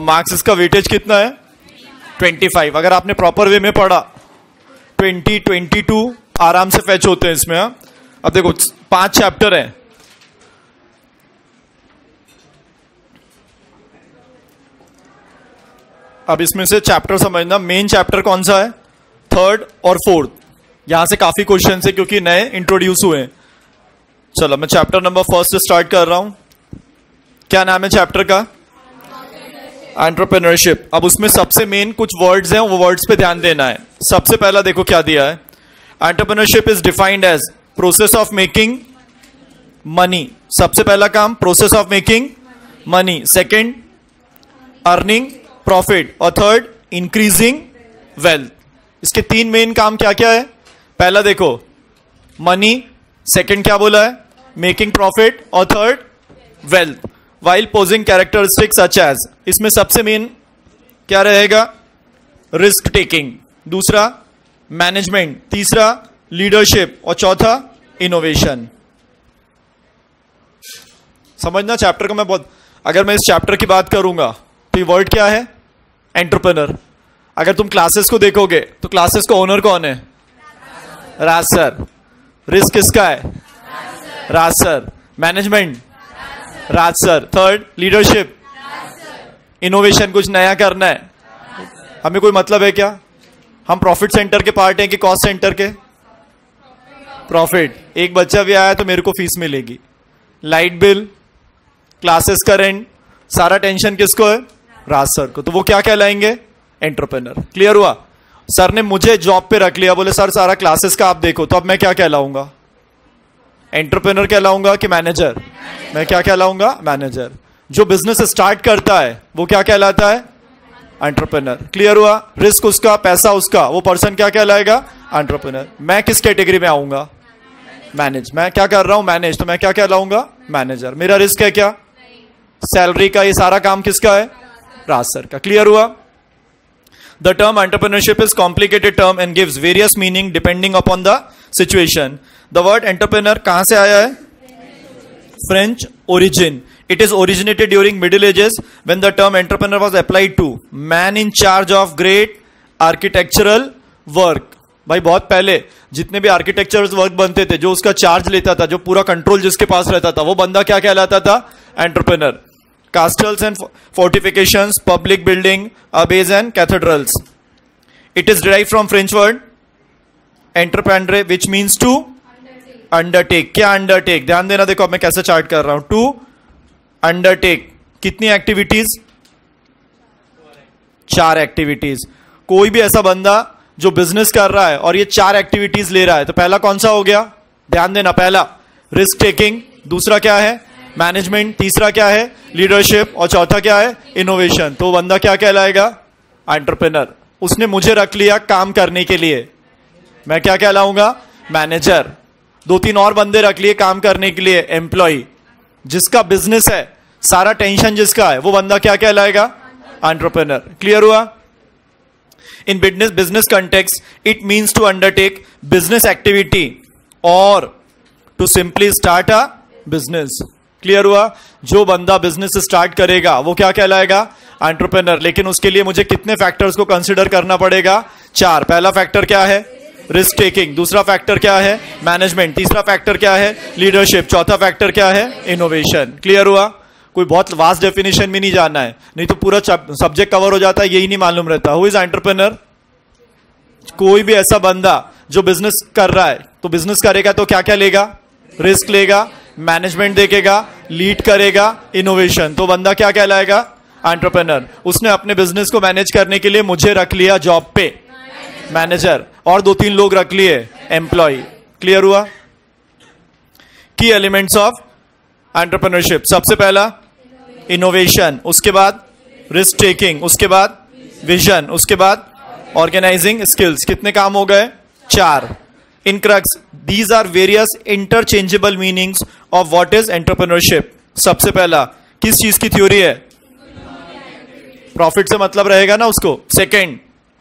Marks इसका weightage कितना है 25। अगर आपने प्रॉपर वे में पढ़ा 20, 22 आराम से फैच होते हैं इसमें। अब देखो 5 चैप्टर हैं। अब इसमें से चैप्टर समझना, मेन चैप्टर कौन सा है 3rd और 4th। यहां से काफी क्वेश्चन है क्योंकि नए इंट्रोड्यूस हुए हैं। चलो मैं चैप्टर नंबर 1 से स्टार्ट कर रहा हूं। क्या नाम है चैप्टर का? एंटरप्रेन्योरशिप। अब उसमें सबसे मेन कुछ वर्ड्स हैं, वो वर्ड्स पे ध्यान देना है। सबसे पहला देखो क्या दिया है, entrepreneurship is defined as process of making money. सबसे पहला काम process of making money, second earning profit और थर्ड इंक्रीजिंग वेल्थ। इसके 3 मेन काम क्या क्या है? पहला देखो मनी, सेकंड क्या बोला है मेकिंग प्रॉफिट और third wealth. While posing characteristics such as, इसमें सबसे मेन क्या रहेगा रिस्क टेकिंग, दूसरा मैनेजमेंट, तीसरा लीडरशिप और चौथा इनोवेशन। समझना चैप्टर को मैं बहुत, अगर मैं इस चैप्टर की बात करूंगा तो ये वर्ड क्या है एंटरप्रेन्योर। अगर तुम क्लासेस को देखोगे तो क्लासेस का ओनर कौन है? राज सर। रिस्क किसका है? Raj sir. Management Raj sir. Third leadership, innovation कुछ नया करना है। हमें कोई मतलब है क्या? हम प्रॉफिट सेंटर के पार्ट हैं कि कॉस्ट सेंटर के? प्रॉफिट। एक बच्चा भी आया तो मेरे को फीस मिलेगी, लाइट बिल, क्लासेस का रेंट, सारा टेंशन किसको है? राज सर को। तो वो क्या कहलाएंगे? एंटरप्रेन्योर। क्लियर हुआ? सर ने मुझे जॉब पे रख लिया, बोले सर सारा क्लासेस का आप देखो, तो अब मैं क्या कहलाऊंगा? एंटरप्रेन्योर कहलाऊंगा कि मैनेजर? मैं क्या कहलाऊंगा? मैनेजर। जो बिजनेस स्टार्ट करता है वो क्या कहलाता है? एंटरप्रेन्योर। क्लियर हुआ? रिस्क उसका, पैसा उसका, वो पर्सन क्या कहलाएगा? एंटरप्रेन्योर। मैं किस कैटेगरी में आऊंगा? मैनेज। मैं क्या कर रहा हूं? मैनेज। तो मैं क्या कहलाऊंगा? मैनेजर। मेरा रिस्क है क्या? सैलरी का, ये सारा काम किसका है? राज सर का। क्लियर हुआ? The term entrepreneurship is complicated term and gives various meaning depending upon the situation. The word entrepreneur कहां से आया है? French origin. It is originated during Middle Ages when the term entrepreneur was applied to man in charge of great architectural work. भाई बहुत पहले जितने भी architectural work बनते थे, जो उसका चार्ज लेता था, जो पूरा कंट्रोल जिसके पास रहता था, वो बंदा क्या कहलाता था? Entrepreneur. Castles and fortifications, public building, abbeys and cathedrals. It is derived from French word entreprendre, which means to undertake. क्या undertake? ध्यान देना, देखो अब मैं कैसे चार्ट कर रहा हूं। To undertake कितनी एक्टिविटीज? 4 एक्टिविटीज। कोई भी ऐसा बंदा जो बिजनेस कर रहा है और ये 4 एक्टिविटीज ले रहा है, तो पहला कौन सा हो गया? ध्यान देना, पहला रिस्क टेकिंग, दूसरा क्या है? मैनेजमेंट, तीसरा क्या है? लीडरशिप और चौथा क्या है? इनोवेशन। तो बंदा क्या कहलाएगा? एंटरप्रेन्योर। उसने मुझे रख लिया काम करने के लिए, मैं क्या कहलाऊंगा? मैनेजर। 2-3 और बंदे रख लिए काम करने के लिए, एम्प्लॉय। जिसका बिजनेस है, सारा टेंशन जिसका है, वो बंदा क्या कहलाएगा? एंटरप्रेन्योर। क्लियर हुआ? In business context it means to undertake business activity और to simply start a business. Clear हुआ? जो बंदा बिजनेस स्टार्ट करेगा वो क्या कहलाएगा? एंटरप्रेन्योर। लेकिन उसके लिए मुझे कितने फैक्टर्स को कंसीडर करना पड़ेगा? 4। पहला फैक्टर क्या है? Risk taking. दूसरा फैक्टर क्या है? मैनेजमेंट। तीसरा फैक्टर क्या है? लीडरशिप। चौथा फैक्टर क्या है? इनोवेशन। क्लियर हुआ? कोई बहुत वास्ट डेफिनेशन भी नहीं जानना है, नहीं तो पूरा सब्जेक्ट कवर हो जाता है, यही नहीं मालूम रहता। Who is entrepreneur? कोई भी ऐसा बंदा जो बिजनेस कर रहा है, तो बिजनेस करेगा तो क्या क्या लेगा? रिस्क लेगा, मैनेजमेंट देखेगा, लीड करेगा, इनोवेशन। तो बंदा क्या कहलाएगा? एंटरप्रेन्योर। उसने अपने बिजनेस को मैनेज करने के लिए मुझे रख लिया जॉब पे, मैनेजर, और 2-3 लोग रख लिए, एम्प्लॉय। क्लियर हुआ? की एलिमेंट्स ऑफ एंटरप्रेन्योरशिप, सबसे पहला इनोवेशन, उसके बाद रिस्क टेकिंग, उसके बाद विजन, उसके बाद ऑर्गेनाइजिंग स्किल्स। कितने काम हो गए? 4। In crux, these are various interchangeable meanings of what is entrepreneurship. सबसे पहला किस चीज की थ्योरी है? प्रॉफिट से मतलब रहेगा ना उसको। सेकंड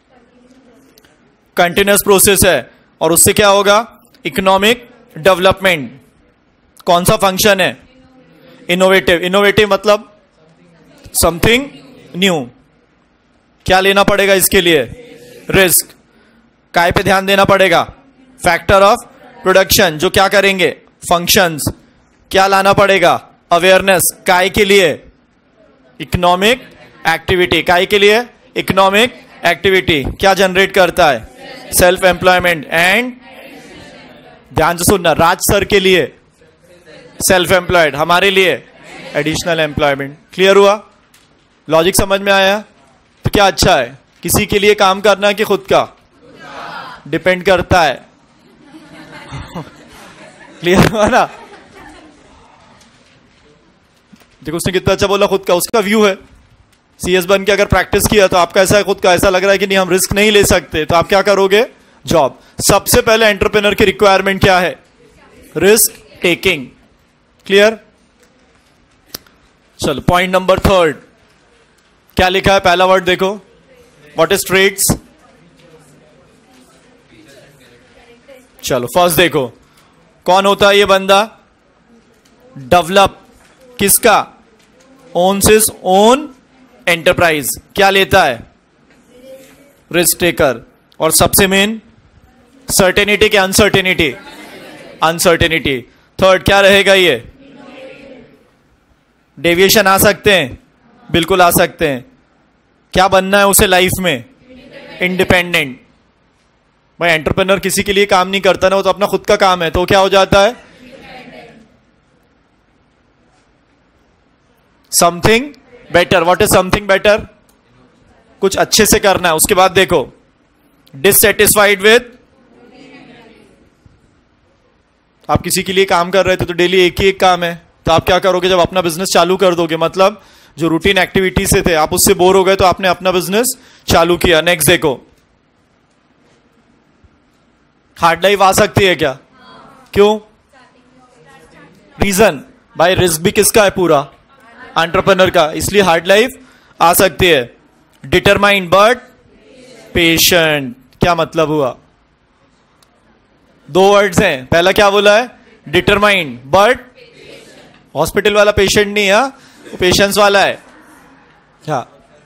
कंटिन्यूअस प्रोसेस है, और उससे क्या होगा? Economic development. कौन सा फंक्शन है? इनोवेटिव। इनोवेटिव मतलब समथिंग न्यू। क्या लेना पड़ेगा इसके लिए? रिस्क। काय पे ध्यान देना पड़ेगा? फैक्टर ऑफ प्रोडक्शन, जो क्या करेंगे? फंक्शंस। क्या लाना पड़ेगा? अवेयरनेस। काय के लिए? Economic activity. काय के लिए? Economic activity. क्या जनरेट करता है? सेल्फ एम्प्लॉयमेंट एंड, ध्यान से सुनना, राज सर के लिए सेल्फ एम्प्लॉयड, हमारे लिए एडिशनल एम्प्लॉयमेंट। क्लियर हुआ? लॉजिक समझ में आया? तो क्या अच्छा है, किसी के लिए काम करना कि खुद का? डिपेंड करता है। क्लियर हुआ ना? देखो उसने कितना अच्छा बोला, खुद का, उसका व्यू है। सीएस बन के अगर प्रैक्टिस किया तो आपका ऐसा है, खुद का ऐसा लग रहा है कि नहीं हम रिस्क नहीं ले सकते, तो आप क्या करोगे? जॉब। सबसे पहले एंटरप्रेन्योर की रिक्वायरमेंट क्या है? Risk taking. क्लियर? चलो पॉइंट नंबर 3, क्या लिखा है? पहला वर्ड देखो, व्हाट इज ट्रेड्स? चलो फर्स्ट देखो, कौन होता है ये बंदा? डेवलप किसका? Owns his own enterprise. क्या लेता है? Risk taker. और सबसे मेन सर्टेनिटी क्या अनसर्टेनिटी? अनसर्टेनिटी। थर्ड क्या रहेगा? ये डेविएशन आ सकते हैं, बिल्कुल आ सकते हैं। क्या बनना है उसे लाइफ में? इंडिपेंडेंट। भाई एंटरप्रेन्योर किसी के लिए काम नहीं करता ना, वो तो अपना खुद का काम है, तो क्या हो जाता है? Something better. What is something better? कुछ अच्छे से करना है। उसके बाद देखो, डिससेटिस्फाइड विद, आप किसी के लिए काम कर रहे थे तो डेली एक ही एक काम है, तो आप क्या करोगे जब अपना बिजनेस चालू कर दोगे? मतलब जो रूटीन एक्टिविटी से थे आप उससे बोर हो गए, तो आपने अपना बिजनेस चालू किया। नेक्स्ट देखो, हार्ड लाइफ आ सकती है क्या? क्यों? रीजन, भाई रिस्क भी किसका है? पूरा एंटरप्रेन्योर का, इसलिए हार्ड लाइफ आ सकती है। Determined but patient. क्या मतलब हुआ? दो वर्ड्स हैं, पहला क्या बोला है? डिटरमाइंड बट, हॉस्पिटल वाला पेशेंट नहीं है, वो पेशेंस वाला है। क्या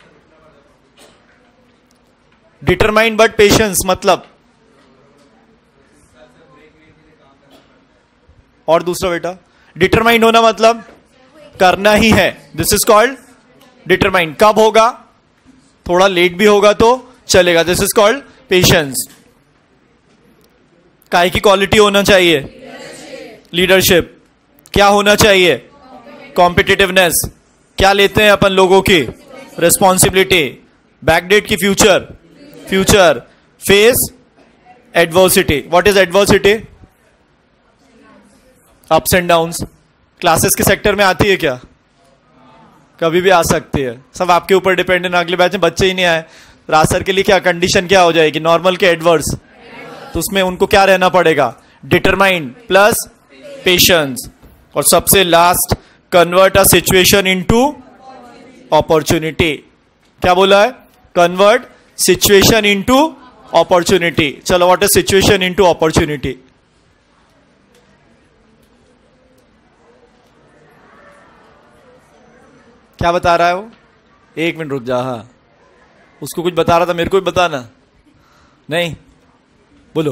डिटरमाइंड बट पेशेंस मतलब? और दूसरा बेटा, डिटरमाइंड होना मतलब करना ही है। This is called determined. कब होगा? थोड़ा लेट भी होगा तो चलेगा। This is called patience. काय की क्वालिटी होना चाहिए? लीडरशिप। क्या होना चाहिए? कॉम्पिटिटिवनेस। क्या लेते हैं अपन लोगों की? रिस्पॉन्सिबिलिटी। बैकडेट की future, future. Face adversity. What is adversity? Ups and downs. Classes के सेक्टर में आती है क्या? कभी भी आ सकती है, सब आपके ऊपर डिपेंडेंट। अगले बैच में बच्चे ही नहीं आए, रासर के लिए क्या कंडीशन क्या हो जाएगी? नॉर्मल के एडवर्स, तो उसमें उनको क्या रहना पड़ेगा? Determined plus patience. और सबसे last, convert a situation into opportunity. क्या बोला है? Convert situation into opportunity. चलो what is situation into opportunity? क्या बता रहा है वो? एक मिनट रुक जा। हाँ, उसको कुछ बता रहा था, मेरे को भी बताना। नहीं, बोलो।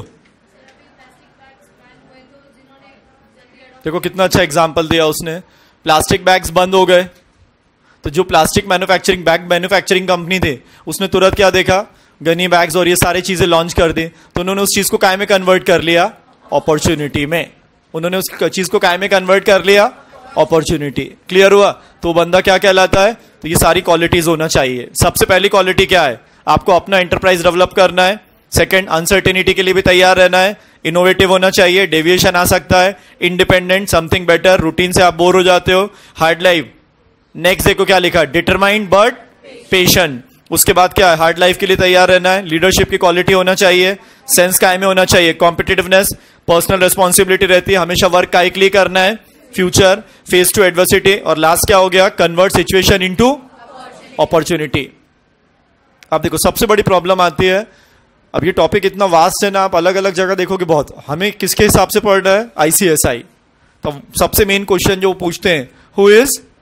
देखो कितना अच्छा एग्जाम्पल दिया उसने। प्लास्टिक बैग्स बंद हो गए, तो जो plastic manufacturing bag manufacturing company थी उसने तुरंत क्या देखा? गनी बैग्स और ये सारी चीजें लॉन्च कर दी। तो उन्होंने उस चीज को काय में कन्वर्ट कर लिया? अपॉर्चुनिटी में। उन्होंने उस चीज को काय में कन्वर्ट कर लिया? अपॉर्चुनिटी। क्लियर हुआ? तो बंदा क्या कहलाता है? तो ये सारी क्वालिटीज होना चाहिए। सबसे पहली क्वालिटी क्या है? आपको अपना एंटरप्राइज डेवलप करना है। सेकंड, अनसर्टेनिटी के लिए भी तैयार रहना है। इनोवेटिव होना चाहिए, डेविएशन आ सकता है। इंडिपेंडेंट, समथिंग बेटर, रूटीन से आप बोर हो जाते हो। Hard life. नेक्स्ट देखो क्या लिखा? Determined but patient. उसके बाद क्या है? हार्ड लाइफ के लिए तैयार रहना है। लीडरशिप की क्वालिटी होना चाहिए। सेंस काय में होना चाहिए? कॉम्पिटिटिवनेस। पर्सनल रिस्पॉन्सिबिलिटी रहती है, हमेशा वर्क काय के लिए करना है। Future, face to adversity. और लास्ट क्या हो गया? Convert situation into opportunity. अब देखो सबसे बड़ी प्रॉब्लम आती है, अब ये टॉपिक इतना वास्ट है ना, आप अलग अलग जगह देखोगे बहुत। हमें किसके हिसाब से पढ़ना है? आईसीएसआई। तो सबसे मेन क्वेश्चन जो पूछते हैं, हु इज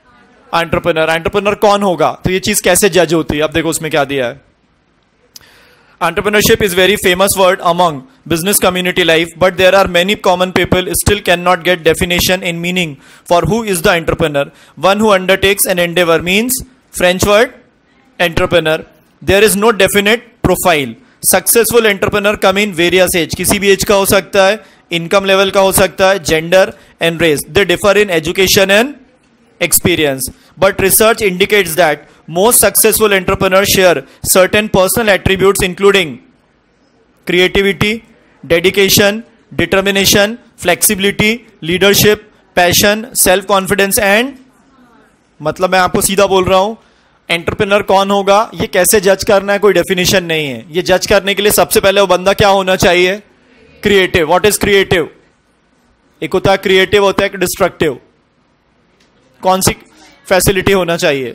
एंटरप्रेन्योर। एंटरप्रेन्योर कौन होगा, तो ये चीज कैसे जज होती है, अब देखो उसमें क्या दिया है। Entrepreneurship is very famous word among business community life, but there are many common people still cannot get definition in meaning for who is the entrepreneur. One who undertakes an endeavor means French word entrepreneur. There is no definite profile. Successful entrepreneur come in various age. किसी भी age का हो सकता है, income level का हो सकता है, gender and race. They differ in education and experience. But research indicates that most successful entrepreneurs share certain personal attributes including creativity, dedication, determination, flexibility, leadership, passion, self confidence and मतलब मैं आपको सीधा बोल रहा हूं, एंटरप्रेन्योर कौन होगा ये कैसे जज करना है, कोई डेफिनेशन नहीं है। ये जज करने के लिए सबसे पहले वो बंदा क्या होना चाहिए, क्रिएटिव। व्हाट इज क्रिएटिव, एक होता है क्रिएटिव, होता है एक डिस्ट्रक्टिव। कौन सी फैसिलिटी होना चाहिए,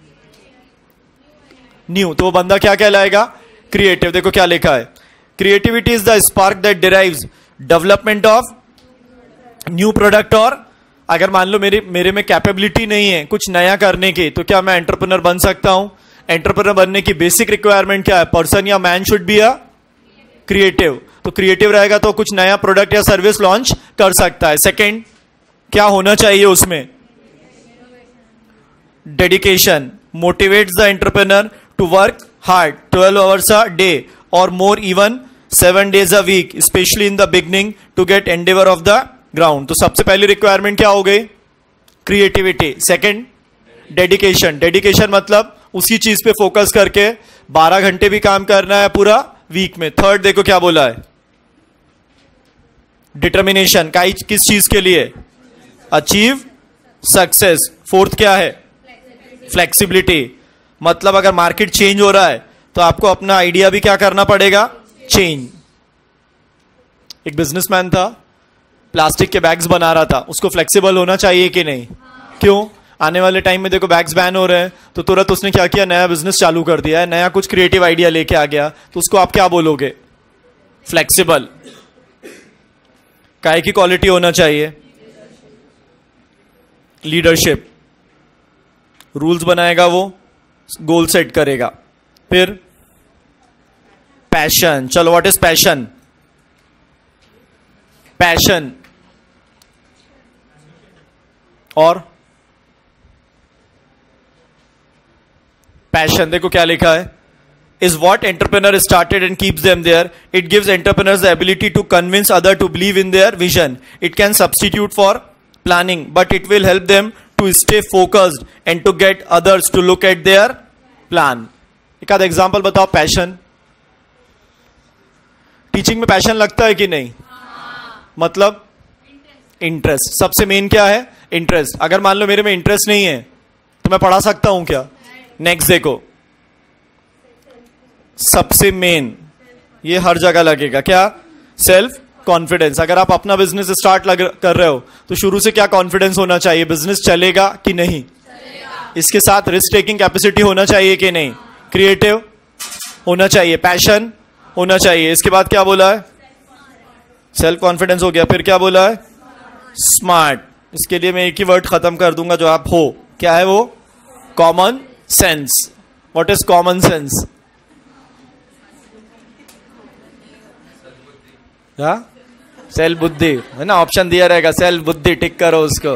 न्यू, तो वो बंदा क्या कहलाएगा, क्रिएटिव। देखो क्या लिखा है, creativity is the spark that derives development of new product. और अगर मान लो मेरे में कैपेबिलिटी नहीं है कुछ नया करने की, तो क्या मैं एंटरप्रेन्योर बन सकता हूं। एंटरप्रेन्योर बनने की बेसिक रिक्वायरमेंट क्या है, पर्सन या man should be a creative. तो क्रिएटिव रहेगा तो कुछ नया प्रोडक्ट या सर्विस लॉन्च कर सकता है। सेकेंड क्या होना चाहिए उसमें, dedication, motivates the entrepreneur to work hard 12 hours a day or more, even 7 days a week, especially in the beginning, to get endeavor of the ground. तो सबसे पहली रिक्वायरमेंट क्या हो गई, क्रिएटिविटी। सेकंड डेडिकेशन, डेडिकेशन मतलब उसी चीज पे फोकस करके 12 घंटे भी काम करना है पूरा वीक में। थर्ड देखो क्या बोला है, डिटर्मिनेशन, किस चीज के लिए, अचीव सक्सेस। फोर्थ क्या है, फ्लेक्सिबिलिटी, मतलब अगर मार्केट चेंज हो रहा है तो आपको अपना आइडिया भी क्या करना पड़ेगा, चेंज। एक बिजनेसमैन था, प्लास्टिक के बैग्स बना रहा था, उसको फ्लेक्सिबल होना चाहिए कि नहीं, क्यों, आने वाले टाइम में देखो बैग्स बैन हो रहे हैं, तो तुरंत उसने क्या किया, नया बिजनेस चालू कर दिया है, नया कुछ क्रिएटिव आइडिया लेके आ गया, तो उसको आप क्या बोलोगे, फ्लेक्सिबल। काय की क्वालिटी होना चाहिए, लीडरशिप, रूल्स बनाएगा वो, गोल सेट करेगा। फिर पैशन, चलो व्हाट इज पैशन, पैशन और पैशन देखो क्या लिखा है, is what entrepreneur started and keeps them there. It gives entrepreneurs the ability to convince others to believe in their vision. It can substitute for planning, but it will help them to stay focused and to get others to look at their plan. एक आध example बताओ, passion, teaching में passion लगता है कि नहीं, मतलब interest, सबसे मेन क्या है, इंटरेस्ट। अगर मान लो मेरे में इंटरेस्ट नहीं है तो मैं पढ़ा सकता हूं क्या। नेक्स्ट देखो, सबसे मेन ये हर जगह लगेगा क्या, सेल्फ कॉन्फिडेंस। अगर आप अपना बिजनेस स्टार्ट कर रहे हो तो शुरू से क्या कॉन्फिडेंस होना चाहिए, बिजनेस चलेगा कि नहीं, इसके साथ रिस्क टेकिंग कैपेसिटी होना चाहिए कि नहीं, क्रिएटिव होना चाहिए, पैशन होना चाहिए। इसके बाद क्या बोला है, सेल्फ कॉन्फिडेंस हो गया, फिर क्या बोला है, स्मार्ट। इसके लिए मैं एक ही वर्ड खत्म कर दूंगा जो आप हो, क्या है वो, common sense. What is common sense, self बुद्धि है ना, ऑप्शन दिया रहेगा, सेल्फ बुद्धि, टिक करो उसको।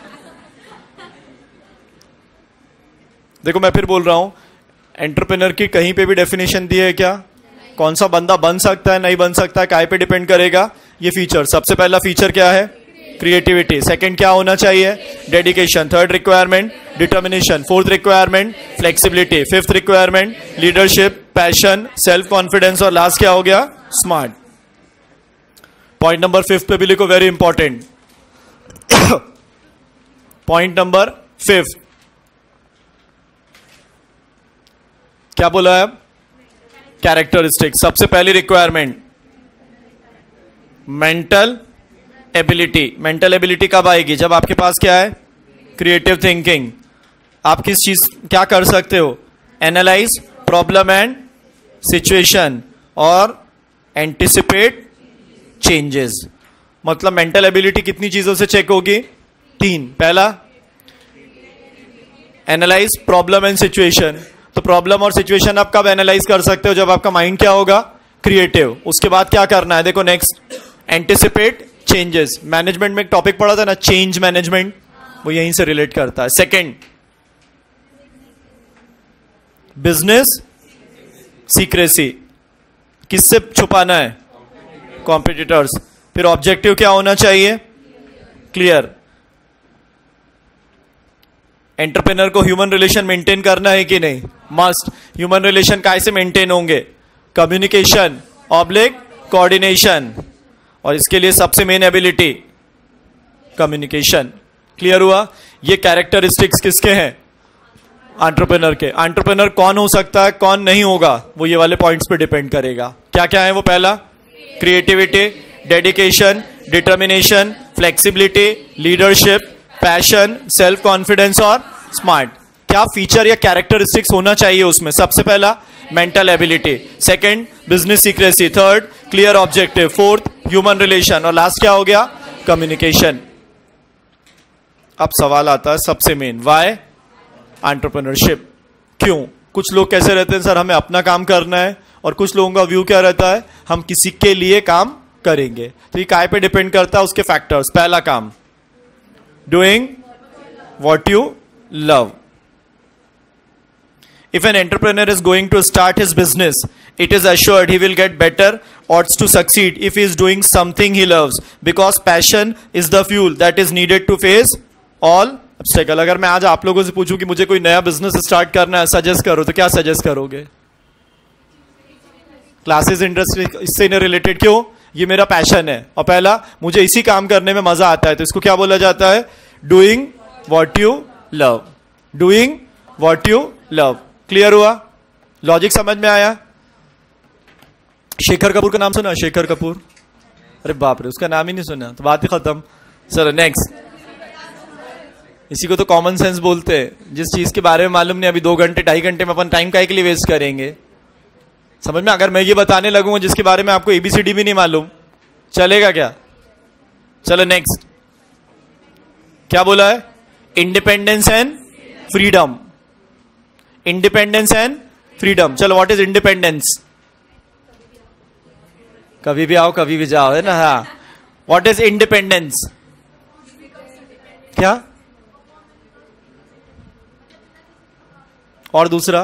देखो मैं फिर बोल रहा हूं, एंटरप्रेन्योर की कहीं पे भी डेफिनेशन दी है क्या, कौन सा बंदा बन सकता है नहीं बन सकता है, काय पे डिपेंड करेगा, ये फीचर। सबसे पहला फीचर क्या है, क्रिएटिविटी। सेकंड क्या होना चाहिए, dedication. Third requirement determination. Fourth requirement flexibility. Fifth requirement leadership, passion, self confidence. और लास्ट क्या हो गया, स्मार्ट। पॉइंट नंबर 5 पे भी लिखो, वेरी इंपॉर्टेंट। पॉइंट नंबर 5 क्या बोला है, कैरेक्टरिस्टिक। सबसे पहली requirement mental ability. Mental ability कब आएगी, जब आपके पास क्या है, क्रिएटिव थिंकिंग। आप किस चीज क्या कर सकते हो, एनालाइज प्रॉब्लम एंड सिचुएशन और एंटिसिपेट चेंजेस। मतलब मेंटल एबिलिटी कितनी चीजों से चेक होगी, 3। पहला एनालाइज प्रॉब्लम एंड सिचुएशन। तो प्रॉब्लम और सिचुएशन आप कब एनालाइज कर सकते हो? जब आपका माइंड क्या होगा? क्रिएटिव। उसके बाद क्या करना है? देखो नेक्स्ट, एंटिसिपेट चेंजेस। मैनेजमेंट में एक टॉपिक पढ़ा था ना, चेंज मैनेजमेंट, वो यहीं से रिलेट करता है। Second, business secrecy. किससे छुपाना है? कॉम्पिटिटर्स। फिर ऑब्जेक्टिव क्या होना चाहिए? क्लियर। एंटरप्रेनर को ह्यूमन रिलेशन मेंटेन करना है कि नहीं? मस्ट। ह्यूमन रिलेशन कैसे मेंटेन होंगे? कम्युनिकेशन ऑब्लिक कोऑर्डिनेशन, और इसके लिए सबसे मेन एबिलिटी कम्युनिकेशन। क्लियर हुआ? ये कैरेक्टरिस्टिक्स किसके हैं? एंटरप्रेनर के। एंटरप्रेनर कौन हो सकता है, कौन नहीं होगा, वो ये वाले पॉइंट्स पे डिपेंड करेगा। क्या क्या है वो? पहला, creativity, dedication, determination, flexibility, leadership, passion, self confidence और स्मार्ट। क्या फीचर या कैरेक्टरिस्टिक्स होना चाहिए उसमें? सबसे पहला, mental ability. Second, business secrecy. Third, clear objective. Fourth, human relation. और लास्ट क्या हो गया? कम्युनिकेशन। अब सवाल आता है सबसे मेन, व्हाई एंटरप्रेन्योरशिप? क्यों? कुछ लोग कैसे रहते हैं, सर हमें अपना काम करना है, और कुछ लोगों का व्यू क्या रहता है, हम किसी के लिए काम करेंगे। तो ये काय पे डिपेंड करता है? उसके फैक्टर्स। पहला काम, doing what you love. If an entrepreneur is going to start his business, it is assured he will get better odds to succeed if he is doing something he loves, because passion is the fuel that is needed to face all obstacle. अगर मैं आज आप लोगों से पूछूं कि मुझे कोई नया बिजनेस स्टार्ट करना है, सजेस्ट करो, तो क्या सजेस्ट करोगे? क्लासेस इंडस्ट्री इससे नहीं रिलेटेड। क्यों? ये मेरा पैशन है, और पहला, मुझे इसी काम करने में मजा आता है, तो इसको क्या बोला जाता है? Doing what you love. Doing what you love. Clear हुआ? लॉजिक समझ में आया? शेखर कपूर का नाम सुना? शेखर कपूर, अरे बाप रे, उसका नाम ही नहीं सुना तो बात ही खत्म। चलो नेक्स्ट। इसी को तो कॉमन सेंस बोलते हैं। जिस चीज के बारे में मालूम नहीं, अभी 2 घंटे 2.5 घंटे में अपन टाइम काहे के लिए वेस्ट करेंगे? समझ में? अगर मैं ये बताने लगूंगा जिसके बारे में आपको एबीसीडी भी नहीं मालूम, चलेगा क्या? चलो नेक्स्ट, क्या बोला है? Independence and freedom. Independence and freedom. चलो, व्हाट इज इंडिपेंडेंस? कभी भी आओ कभी भी जाओ, है ना? हाँ। What is independence? क्या? और दूसरा?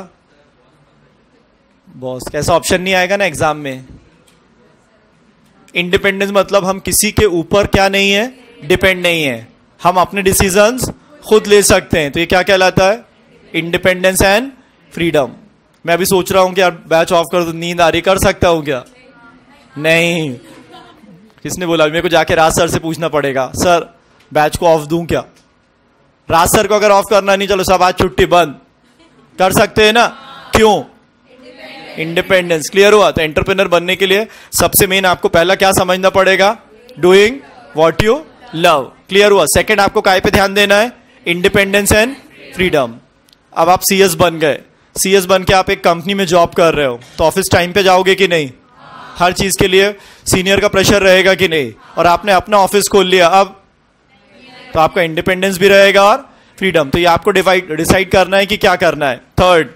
बॉस। कैसा ऑप्शन नहीं आएगा ना एग्जाम में? इंडिपेंडेंस मतलब हम किसी के ऊपर क्या नहीं है? डिपेंड नहीं है, हम अपने डिसीजंस खुद ले सकते हैं। तो ये क्या कहलाता है? Independence and freedom. मैं अभी सोच रहा हूं कि यार बैच ऑफ कर दो, नींद आ रही, कर सकता हूं क्या? नहीं। किसने बोला? मेरे को जाके राज सर से पूछना पड़ेगा, सर बैच को ऑफ दूं क्या? राज सर को अगर ऑफ करना नहीं, चलो सब आज छुट्टी बंद, कर सकते हैं ना? क्यों? इंडिपेंडेंस। क्लियर हुआ? तो एंटरप्रेन्योर बनने के लिए सबसे मेन आपको पहला क्या समझना पड़ेगा? Doing what you love. Clear हुआ? सेकंड, आपको काय पे ध्यान देना है? Independence and freedom. अब आप सीएस बन गए, सीएस बन के आप एक कंपनी में जॉब कर रहे हो, तो ऑफिस टाइम पे जाओगे कि नहीं? हर चीज के लिए सीनियर का प्रेशर रहेगा कि नहीं? और आपने अपना ऑफिस खोल लिया अब, तो आपका इंडिपेंडेंस भी रहेगा और फ्रीडम। तो ये आपको डिसाइड करना है कि क्या करना है। Third,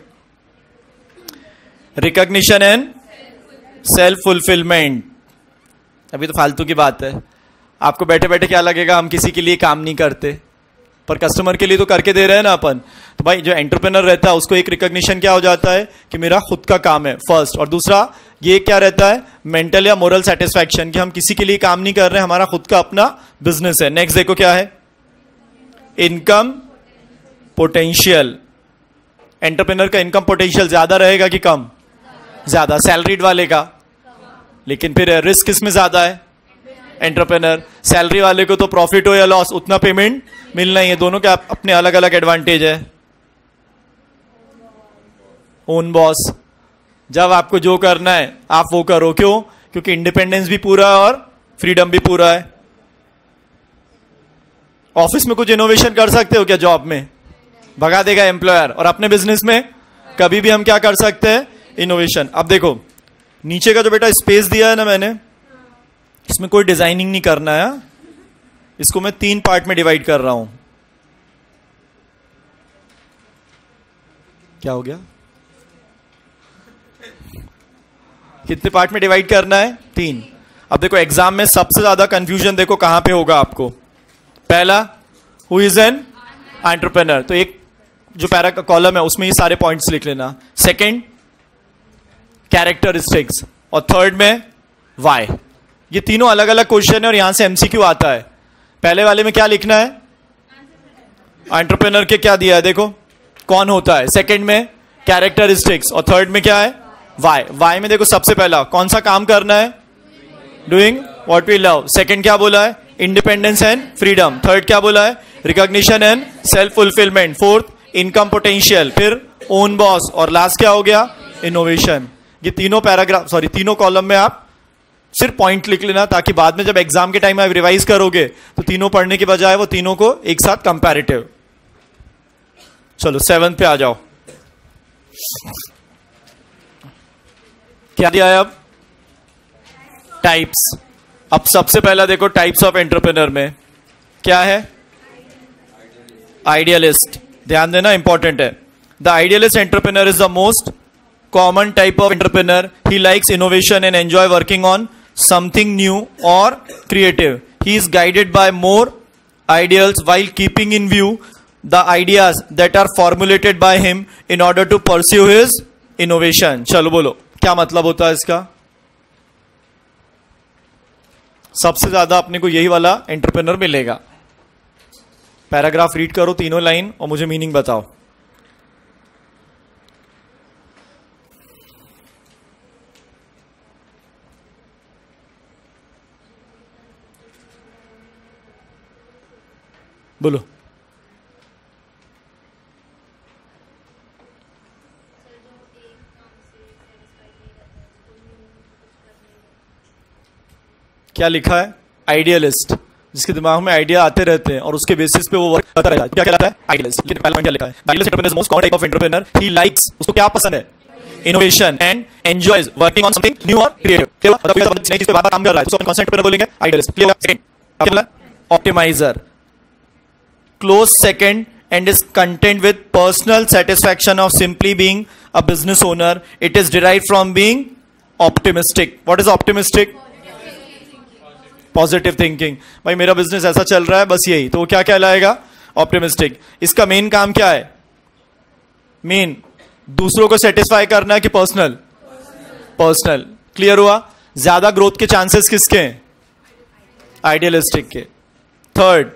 recognition and self fulfilment. अभी तो फालतू की बात है, आपको बैठे बैठे क्या लगेगा, हम किसी के लिए काम नहीं करते, पर कस्टमर के लिए तो करके दे रहे हैं ना अपन। तो भाई जो एंटरप्रेन्योर रहता है उसको एक रिकॉग्निशन क्या हो जाता है कि मेरा खुद का काम है फर्स्ट, और दूसरा ये क्या रहता है? मेंटल या मोरल सेटिस्फैक्शन, कि हम किसी के लिए काम नहीं कर रहे हैं, हमारा खुद का अपना बिजनेस है। नेक्स्ट देखो क्या है? Income potential. एंटरप्रेन्योर का इनकम पोटेंशियल ज्यादा रहेगा कि कम? ज्यादा। सैलरीड वाले का? लेकिन फिर रिस्क किसमें ज्यादा है? एंटरप्रेन्योर। सैलरी वाले को तो प्रॉफिट हो या लॉस उतना पेमेंट मिलना ही है। दोनों के अपने अलग अलग एडवांटेज है। ओन बॉस, जब आपको जो करना है आप वो करो। क्यों? क्योंकि इंडिपेंडेंस भी पूरा है और फ्रीडम भी पूरा है। ऑफिस में कुछ इनोवेशन कर सकते हो क्या? जॉब में भगा देगा एम्प्लॉयर, और अपने बिजनेस में कभी भी हम क्या कर सकते हैं? इनोवेशन। अब देखो नीचे का जो बेटा स्पेस दिया है ना मैंने, इसमें कोई डिजाइनिंग नहीं करना है। इसको मैं 3 पार्ट में डिवाइड कर रहा हूं। क्या हो गया? कितने पार्ट में डिवाइड करना है? 3। अब देखो एग्जाम में सबसे ज्यादा कंफ्यूजन देखो कहां पे होगा आपको. पहला, हु इज एन एंटरप्रेन्योर, तो एक जो पैरा का कॉलम है उसमें ये सारे पॉइंट्स लिख लेना. सेकंड, कैरेक्टरिस्टिक्स, और थर्ड में वाई. ये तीनों अलग अलग क्वेश्चन है और यहां से एमसीक्यू आता है. पहले वाले में क्या लिखना है? एंटरप्रेन्योर के क्या दिया है देखो, कौन होता है. सेकंड में कैरेक्टरिस्टिक्स, और थर्ड में क्या है? वाई. वाई में देखो सबसे पहला कौन सा काम करना है? Doing what we love. Second क्या बोला है? Independence and freedom. थर्ड क्या बोला है? Recognition and self fulfilment. Fourth, income potential. फिर ओन बॉस. और लास्ट क्या हो गया? इनोवेशन. ये तीनों पैराग्राफ, सॉरी तीनों कॉलम में आप सिर्फ पॉइंट लिख लेना, ताकि बाद में जब एग्जाम के टाइम आप रिवाइज करोगे तो तीनों पढ़ने के बजाय वो तीनों को एक साथ कंपैरेटिव. चलो 7th पे आ जाओ. क्या दिया है अब? टाइप्स. अब सबसे पहला देखो टाइप्स ऑफ एंटरप्रेन्योर में क्या है? आइडियलिस्ट. ध्यान देना, इंपॉर्टेंट है. The idealist entrepreneur is the most common type of entrepreneur. He likes innovation and enjoy working on something new or creative. He is guided by more ideals while keeping in view the ideas that are formulated by him in order to pursue his innovation. चलो बोलो क्या मतलब होता है इसका? सबसे ज्यादा अपने को यही वाला एंटरप्रेन्योर मिलेगा. पैराग्राफ रीड करो तीनों लाइन और मुझे मीनिंग बताओ. बोलो. क्या लिखा है? आइडियलिस्ट, जिसके दिमाग में आइडिया आते रहते हैं और उसके बेसिस पे वो वर्क करता रहता है. क्या कहलाता है? आइडियलिस्ट. लेकिन पहला पॉइंट क्या लिखा है? Idealist entrepreneur is most common type of entrepreneur. He likes, उसको क्या पसंद है? Innovation and enjoys working on something new और क्रिएटिव. मतलब नई चीज पे बार-बार काम कर रहा है तो उसको कौन सा एंटरप्रेन्योर बोलेंगे? Idealist. Clear? Second, optimiser. Close second and is content with personal satisfaction of simply being a business owner. It is derived from being optimistic. What is optimistic? Positive thinking. भाई मेरा बिजनेस ऐसा चल रहा है बस यही, तो वो क्या कहलाएगा? ऑप्टिमिस्टिक. इसका मेन काम क्या है? मेन दूसरों को सेटिस्फाई करना है कि पर्सनल? पर्सनल. क्लियर हुआ? ज्यादा ग्रोथ के चांसेस किसके हैं? आइडियलिस्टिक के. थर्ड,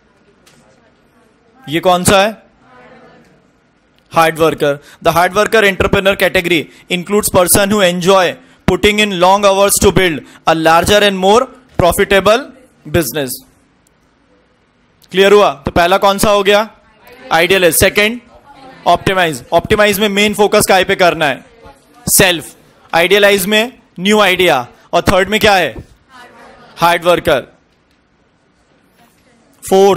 ये कौन सा है? Hard worker. The hard worker entrepreneur category includes person who enjoy putting in long hours to build a larger and more profitable business. Clear हुआ? तो पहला कौन सा हो गया? आइडियलिस्ट. Second, optimise. ऑप्टिमाइज में मेन फोकस काय पे करना है? सेल्फ. आइडियलाइज में न्यू आइडिया. और थर्ड में क्या है? Hard worker. फोर्थ,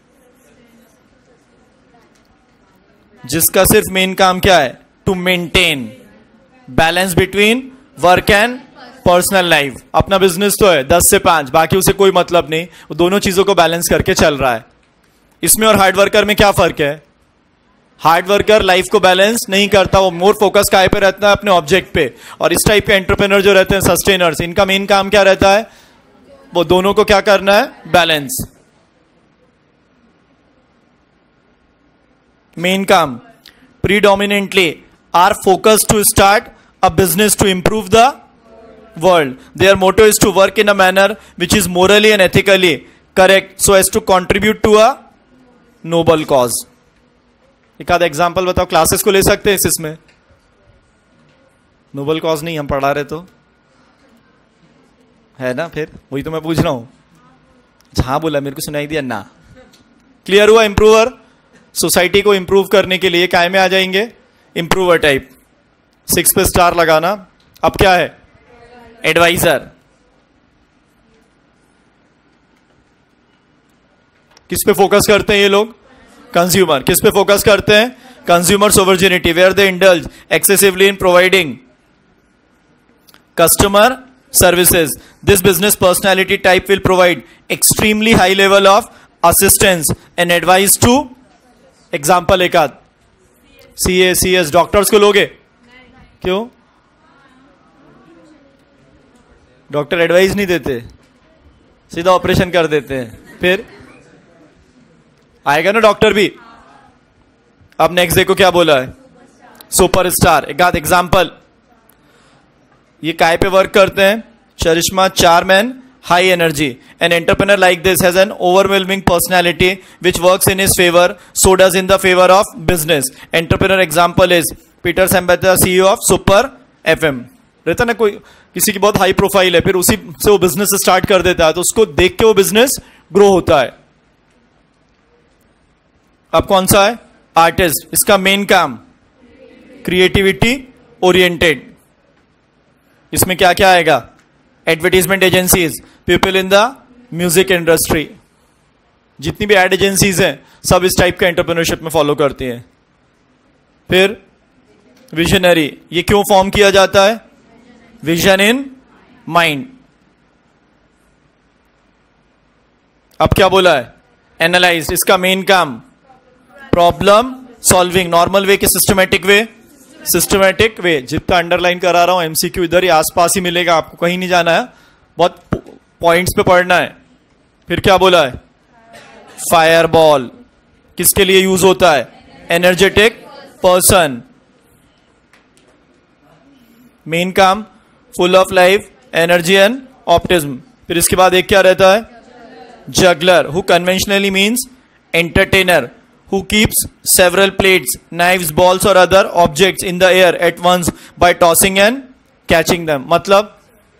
जिसका सिर्फ मेन काम क्या है? To maintain balance between work and personal life. अपना बिजनेस तो है 10 से 5, बाकी उसे कोई मतलब नहीं, वो दोनों चीजों को बैलेंस करके चल रहा है. इसमें और हार्ड वर्कर में क्या फर्क है? हार्ड वर्कर लाइफ को बैलेंस नहीं करता, वो मोर फोकस काय पे रहता है? अपने ऑब्जेक्ट पे. और इस टाइप के एंटरप्रेन्योर जो रहते हैं सस्टेनर्स, इनका मेन काम क्या रहता है? वो दोनों को क्या करना है? बैलेंस. मेन काम predominantly are focused to start a business to improve the world. Their motto is to work in a manner which is morally and ethically correct so as to contribute to a noble cause. एक आध example बताओ. Classes को ले सकते हैं इसमें? Noble cause नहीं हम पढ़ा रहे तो है ना, फिर वही तो मैं पूछ रहा हूं. जहां बोला मेरे को सुनाई दिया ना. क्लियर हुआ? इंप्रूवर. सोसाइटी को इंप्रूव करने के लिए काय में आ जाएंगे? इंप्रूवर टाइप. 6 पे स्टार लगाना. अब क्या है? एडवाइजर. किस पे फोकस करते हैं ये लोग? कंज्यूमर. किस पे फोकस करते हैं? Consumer sovereignty, where they indulge excessively in providing customer services. This business personality type will provide extremely high level of assistance and advice to, example एक आध, सीए, सीएस, डॉक्टर्स को लोगे? क्यों? डॉक्टर एडवाइस नहीं देते, सीधा ऑपरेशन कर देते हैं। फिर आएगा ना डॉक्टर भी। अब नेक्स्ट देखो क्या बोला है, सुपरस्टार। एक आध एग्जाम्पल, ये काय पे वर्क करते हैं? Charisma, charm, high energy. An entrepreneur like this has an overwhelming personality which works in his favor, so does in the favor of business. Entrepreneur example is Peter Sambata, CEO of Super FM. रहता ना कोई किसी की बहुत high profile है, फिर उसी से वो बिजनेस स्टार्ट कर देता है, तो उसको देख के वो बिजनेस ग्रो होता है। अब कौन सा है? आर्टिस्ट। इसका मेन काम क्रिएटिविटी ओरिएंटेड। इसमें क्या क्या आएगा? Advertisement agencies, people in the music industry, जितनी भी एड एजेंसीज हैं सब इस टाइप का एंटरप्रेन्योरशिप में फॉलो करती हैं। फिर विजनरी, ये क्यों फॉर्म किया जाता है? Vision in mind. अब क्या बोला है? एनालाइज। इसका मेन काम प्रॉब्लम सॉल्विंग, नॉर्मल वे की सिस्टमेटिक वे, सिस्टमेटिक वे। जितना अंडरलाइन करा रहा हूं, एमसीक्यू इधर ही आसपास ही मिलेगा, आपको कहीं नहीं जाना है, बहुत पॉइंट्स पे पढ़ना है। फिर क्या बोला है? फायरबॉल किसके लिए यूज होता है? Energetic person. मेन काम full of life, energy and optimism. फिर इसके बाद एक क्या रहता है? Juggler, who conventionally means entertainer, who keeps several plates, knives, balls or other objects in the air at once by tossing and catching them. मतलब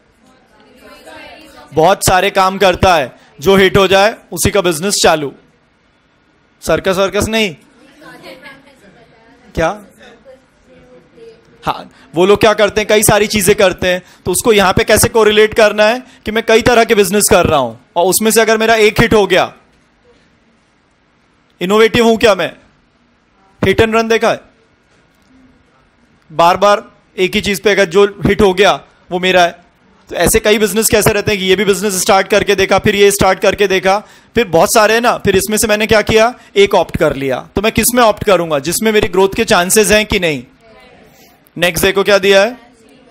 बहुत सारे काम करता है, जो हिट हो जाए उसी का बिजनेस चालू। सर्कस वर्कस नहीं क्या? हाँ, वो लोग क्या करते हैं? कई सारी चीजें करते हैं, तो उसको यहां पे कैसे कोरिलेट करना है कि मैं कई तरह के बिजनेस कर रहा हूं और उसमें से अगर मेरा एक हिट हो गया, इनोवेटिव हूं क्या मैं? हिट एंड रन देखा है? बार बार एक ही चीज पे अगर जो हिट हो गया वो मेरा है। तो ऐसे कई बिजनेस कैसे रहते हैं कि ये भी बिजनेस स्टार्ट करके देखा, फिर ये स्टार्ट करके देखा, फिर बहुत सारे हैं ना, फिर इसमें से मैंने क्या किया? एक ऑप्ट कर लिया। तो मैं किस में ऑप्ट करूंगा? जिसमें मेरी ग्रोथ के चांसेस हैं कि नहीं। नेक्स्ट देखो क्या दिया है?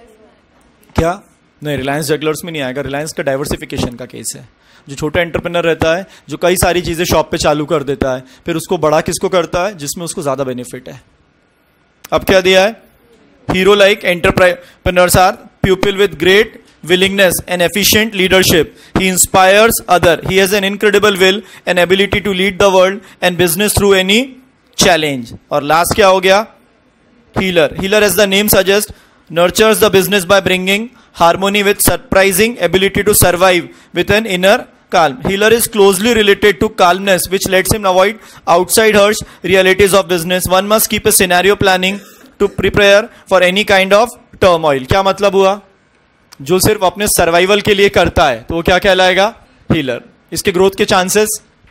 क्या नहीं, रिलायंस जगलर्स में नहीं आएगा। रिलायंस का डाइवर्सिफिकेशन का केस है। जो छोटा एंटरप्रेन्योर रहता है, जो कई सारी चीजें शॉप पे चालू कर देता है, फिर उसको बड़ा किसको करता है? जिसमें उसको ज्यादा बेनिफिट है। अब क्या दिया है? Hero like entrepreneurs are people with great willingness and efficient leadership. He inspires other. He has an incredible will and ability to lead the world and business through any challenge. और last क्या हो गया? Healer. Healer, as the name suggests, nurtures the business by bringing harmony with surprising ability to survive with an inner calm. Healer is closely related to calmness, which lets him avoid outside harsh realities of business. One must keep a scenario planning to prepare for any kind of turmoil. क्या मतलब हुआ? जो सिर्फ अपने survival के लिए करता है तो वो क्या कहलाएगा? हीलर। इसके ग्रोथ के चांसेस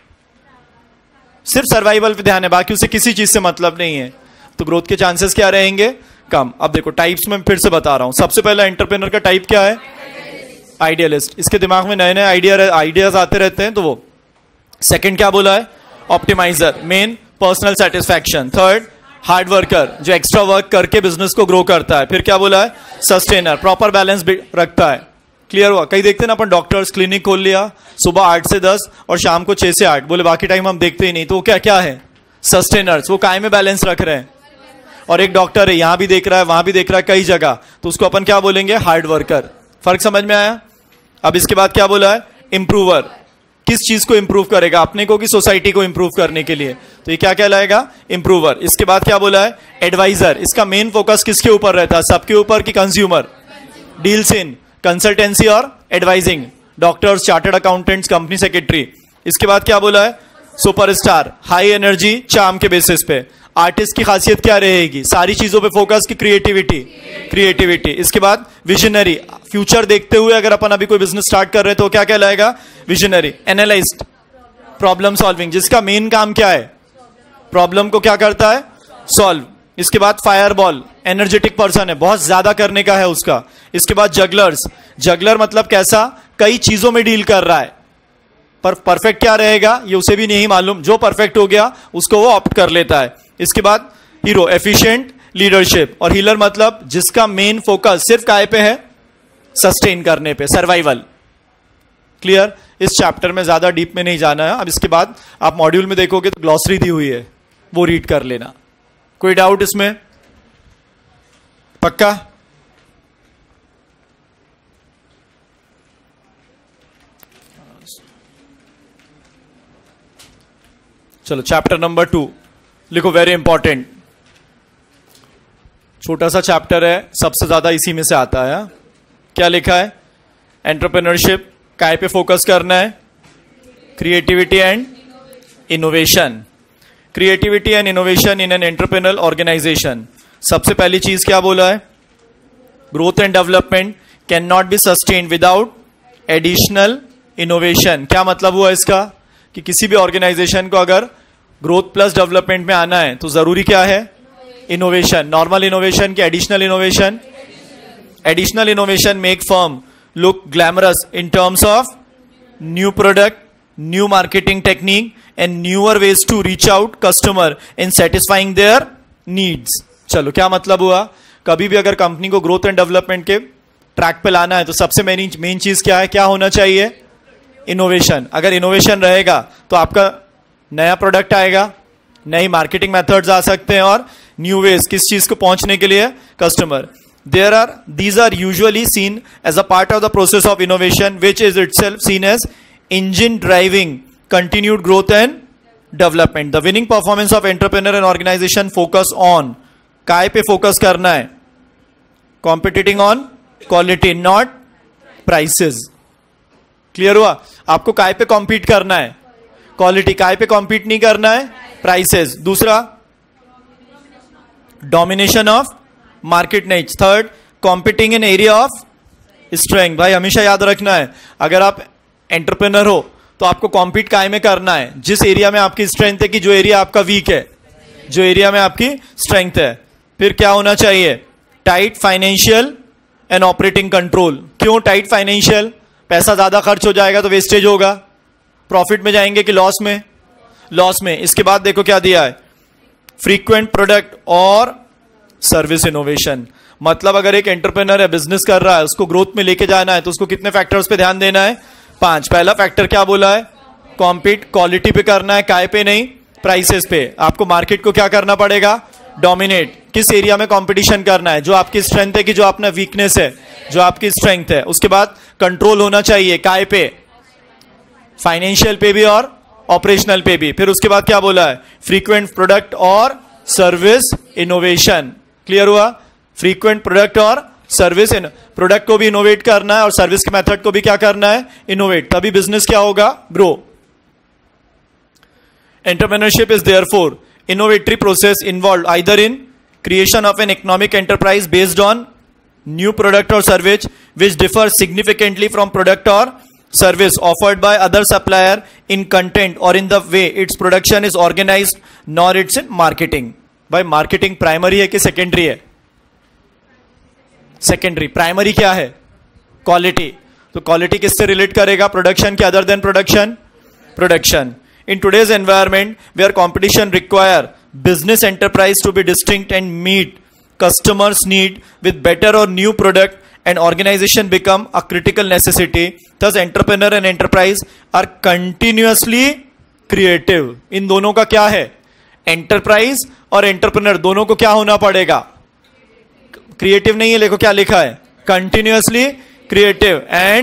सिर्फ सर्वाइवल पे ध्यान है, बाकी उसे किसी चीज से मतलब नहीं है, तो ग्रोथ के चांसेस क्या रहेंगे? कम। अब देखो टाइप्स में फिर से बता रहा हूं। सबसे पहला एंटरप्रेन्योर का टाइप क्या है? आइडियलिस्ट। इसके दिमाग में नए नए आइडियाज आते रहते हैं, तो वो। सेकंड क्या बोला है? Optimiser, main personal satisfaction. Third hard worker, जो एक्स्ट्रा वर्क करके बिजनेस को ग्रो करता है। फिर क्या बोला है? सस्टेनर, प्रॉपर बैलेंस रखता है। क्लियर हुआ? कई देखते हैं ना अपन, डॉक्टर्स क्लिनिक खोल लिया सुबह 8 से 10 और शाम को 6 से 8, बोले बाकी टाइम हम देखते ही नहीं, तो वो क्या क्या है? सस्टेनर्स। वो काय में बैलेंस रख रहे हैं। और एक डॉक्टर है, यहां भी देख रहा है वहां भी देख रहा है कई जगह, तो उसको अपन क्या बोलेंगे? Hard worker. फर्क समझ में आया? अब इसके बाद क्या बोला है? इंप्रूवर। किस चीज को इंप्रूव करेगा? अपने को कि सोसाइटी को इंप्रूव करने के लिए, तो ये क्या कहलाएगा? इंप्रूवर। इसके बाद क्या बोला है? एडवाइजर। इसका मेन फोकस किसके ऊपर रहता है? सबके ऊपर की कंज्यूमर? डील्स इन कंसल्टेंसी और advising, doctors, chartered accountants, company secretary. इसके बाद क्या बोला है? सुपरस्टार, हाई एनर्जी, चार्म के बेसिस पे। आर्टिस्ट की खासियत क्या रहेगी? सारी चीजों पे फोकस की क्रिएटिविटी। इसके बाद विजनरी, फ्यूचर देखते हुए अगर अपन अभी कोई बिजनेस स्टार्ट कर रहे हैं तो क्या कहलाएगा? विजनरी। एनालिस्ट, प्रॉब्लम सॉल्विंग, जिसका मेन काम क्या है? प्रॉब्लम को क्या करता है? सॉल्व। इसके बाद फायरबॉल, एनर्जेटिक पर्सन है, बहुत ज्यादा करने का है उसका। इसके बाद जगलर्स, जगलर मतलब कैसा? कई चीजों में डील कर रहा है, पर परफेक्ट क्या रहेगा ये उसे भी नहीं मालूम। जो परफेक्ट हो गया उसको वो ऑप्ट कर लेता है। इसके बाद हीरो, एफिशिएंट लीडरशिप। और हीलर मतलब जिसका मेन फोकस सिर्फ काय पे है, सस्टेन करने पे, सर्वाइवल। क्लियर? इस चैप्टर में ज्यादा डीप में नहीं जाना है। अब इसके बाद आप मॉड्यूल में देखोगे तो ग्लॉसरी दी हुई है, वो रीड कर लेना। कोई डाउट इसमें? पक्का? चलो चैप्टर नंबर 2 लिखो, वेरी इंपॉर्टेंट। छोटा सा चैप्टर है, सबसे ज्यादा इसी में से आता है। क्या लिखा है? एंटरप्रेन्योरशिप काय पे फोकस करना है? Creativity and innovation. Creativity and innovation in an entrepreneurial organisation. सबसे पहली चीज क्या बोला है? Growth and development can not be sustained without additional innovation. क्या मतलब हुआ इसका? कि किसी भी ऑर्गेनाइजेशन को अगर ग्रोथ प्लस डेवलपमेंट में आना है तो जरूरी क्या है? इनोवेशन। नॉर्मल इनोवेशन की additional innovation? Additional innovation make firm look glamorous in terms of new product, new marketing technique and newer ways to reach out customer in satisfying their needs. चलो क्या मतलब हुआ? कभी भी अगर कंपनी को growth and development के track पे लाना है तो सबसे मेन चीज क्या है? क्या होना चाहिए? इनोवेशन। अगर इनोवेशन रहेगा तो आपका नया प्रोडक्ट आएगा, नई मार्केटिंग मेथड्स आ सकते हैं और न्यू वेज किस चीज को पहुंचने के लिए? Customer. These are usually seen as a part of the process of innovation, which is itself seen as engine driving continued growth and development. The winning performance of entrepreneur and organization focus on काय पे focus करना है? Competing on quality, not prices. Clear हुआ? आपको काय पे compete करना है? क्वालिटी। काय पे कॉम्पीट नहीं करना है? प्राइसेस। दूसरा, domination of market niche. Third, competing in area of strength. भाई हमेशा याद रखना है, अगर आप एंटरप्रेन्योर हो तो आपको कॉम्पीट काय में करना है? जिस एरिया में आपकी स्ट्रेंथ है, कि जो एरिया आपका वीक है, जो एरिया में आपकी स्ट्रेंथ है। फिर क्या होना चाहिए? Tight financial and operating control. क्यों टाइट फाइनेंशियल? पैसा ज्यादा खर्च हो जाएगा तो वेस्टेज होगा। प्रॉफिट में जाएंगे कि लॉस में? लॉस में। इसके बाद देखो क्या दिया है? फ्रीक्वेंट प्रोडक्ट और सर्विस इनोवेशन। मतलब अगर एक एंटरप्रेन्योर है, बिजनेस कर रहा है, उसको ग्रोथ में लेके जाना है तो उसको कितने फैक्टर्स पे ध्यान देना है? 5। पहला फैक्टर क्या बोला है? कॉम्पीट। क्वालिटी पे करना है, काय पे नहीं? प्राइसेस पे। आपको मार्केट को क्या करना पड़ेगा? डोमिनेट। किस एरिया में कंपटीशन करना है? जो आपकी स्ट्रेंथ है कि जो अपना वीकनेस है? जो आपकी स्ट्रेंथ है। उसके बाद कंट्रोल होना चाहिए, काय पे? फाइनेंशियल पे भी और ऑपरेशनल पे भी। फिर उसके बाद क्या बोला है? फ्रीक्वेंट प्रोडक्ट और सर्विस इनोवेशन। क्लियर हुआ? फ्रीक्वेंट प्रोडक्ट और सर्विस। प्रोडक्ट को भी इनोवेट करना है और सर्विस के मेथड को भी क्या करना है? इनोवेट। तभी बिजनेस क्या होगा? Grow. Entrepreneurship is therefore innovatory process involved either in creation of an economic enterprise based on new product or service which differs significantly from product or service offered by other supplier in content or in the way its production is organized, nor its in marketing. भाई marketing primary है कि secondary है? Secondary. Primary क्या है? Quality. तो quality किससे relate करेगा? Production के other than production? Production. In today's environment, where competition require business enterprise to be distinct and meet customers' need with better or new product, and organization become a critical necessity. Thus, entrepreneur and enterprise are continuously creative. इन दोनों का क्या है? Enterprise और entrepreneur दोनों को क्या होना पड़ेगा? क्रिएटिव नहीं है, देखो क्या लिखा है? Continuously creative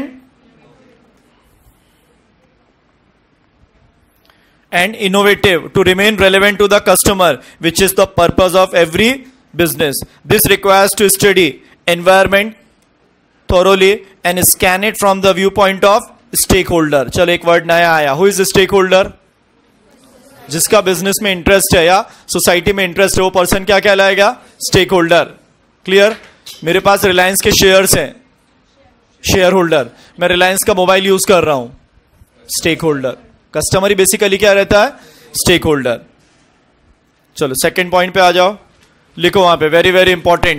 and innovative to remain relevant to the customer, which is the purpose of every business. This requires to study environment thoroughly and scan it from the viewpoint of stakeholder. चलो एक word नया आया, who is the stakeholder? जिसका business में interest है या society में interest है, वो पर्सन क्या कहलाएगा? Stake holder. क्लियर? मेरे पास रिलायंस के शेयर्स हैं, शेयर होल्डर। मैं रिलायंस का मोबाइल यूज कर रहा हूं, स्टेक होल्डर। कस्टमर ही बेसिकली क्या रहता है? Stake holder. चलो सेकंड पॉइंट पे आ जाओ, लिखो वहां पे, वेरी वेरी इंपॉर्टेंट।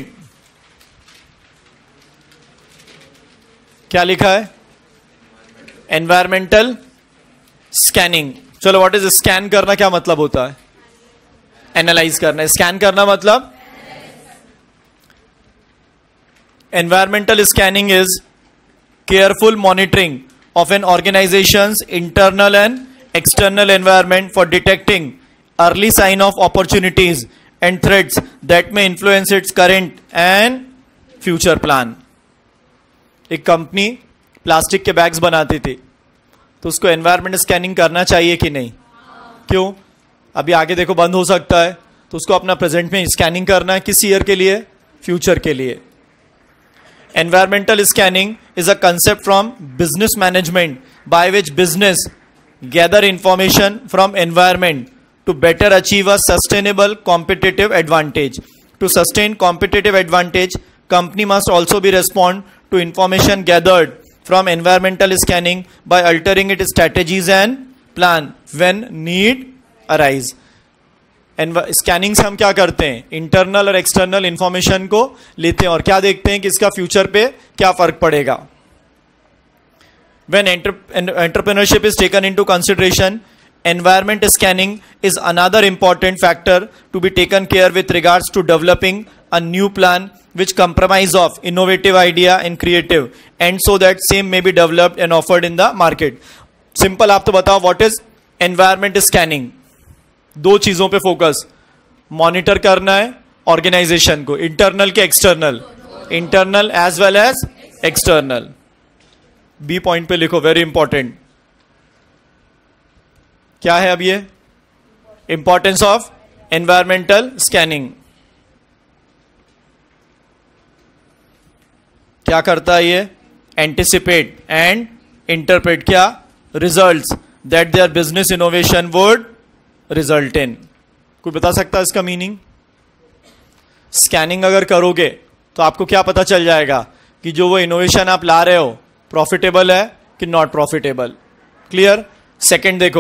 क्या लिखा है? Environmental scanning. चलो व्हाट इज स्कैन करना, क्या मतलब होता है? एनालाइज करना है। स्कैन करना मतलब environmental scanning is careful monitoring of an organization's internal and external environment for detecting early sign of opportunities and threats that may influence its current and future plan. एक कंपनी प्लास्टिक के bags बनाती थी, तो उसको environment scanning करना चाहिए कि नहीं? क्यों? अभी आगे देखो बंद हो सकता है, तो उसको अपना प्रेजेंट में स्कैनिंग करना है। किस ईयर के लिए? फ्यूचर के लिए। Environmental scanning is a concept from business management by which business gather information from environment to better achieve a sustainable competitive advantage. To sustain competitive advantage, company must also be respond to information gathered from environmental scanning by altering its strategies and plan when need arise. Scanning से हम क्या करते हैं? Internal और external information को लेते हैं और क्या देखते हैं कि इसका फ्यूचर पे क्या फर्क पड़ेगा। When entrepreneurship is taken into consideration, environment scanning is another important factor to be taken care with regards to developing a new plan which compromise of innovative idea and creative and so that same may be developed and offered in the market. Simple आप तो बताओ, what is environment scanning? दो चीजों पे focus, monitor करना है organisation को, internal के external, internal as well as external. B point पे लिखो, वेरी इंपॉर्टेंट। क्या है अब ये? Importance of environmental scanning. क्या करता है ये? एंटिसिपेट एंड इंटरप्रेट क्या? Results that their business innovation would result in. कोई बता सकता है इसका मीनिंग? स्कैनिंग अगर करोगे तो आपको क्या पता चल जाएगा कि जो वो इनोवेशन आप ला रहे हो प्रॉफिटेबल है कि नॉट प्रॉफिटेबल। क्लियर? सेकंड देखो,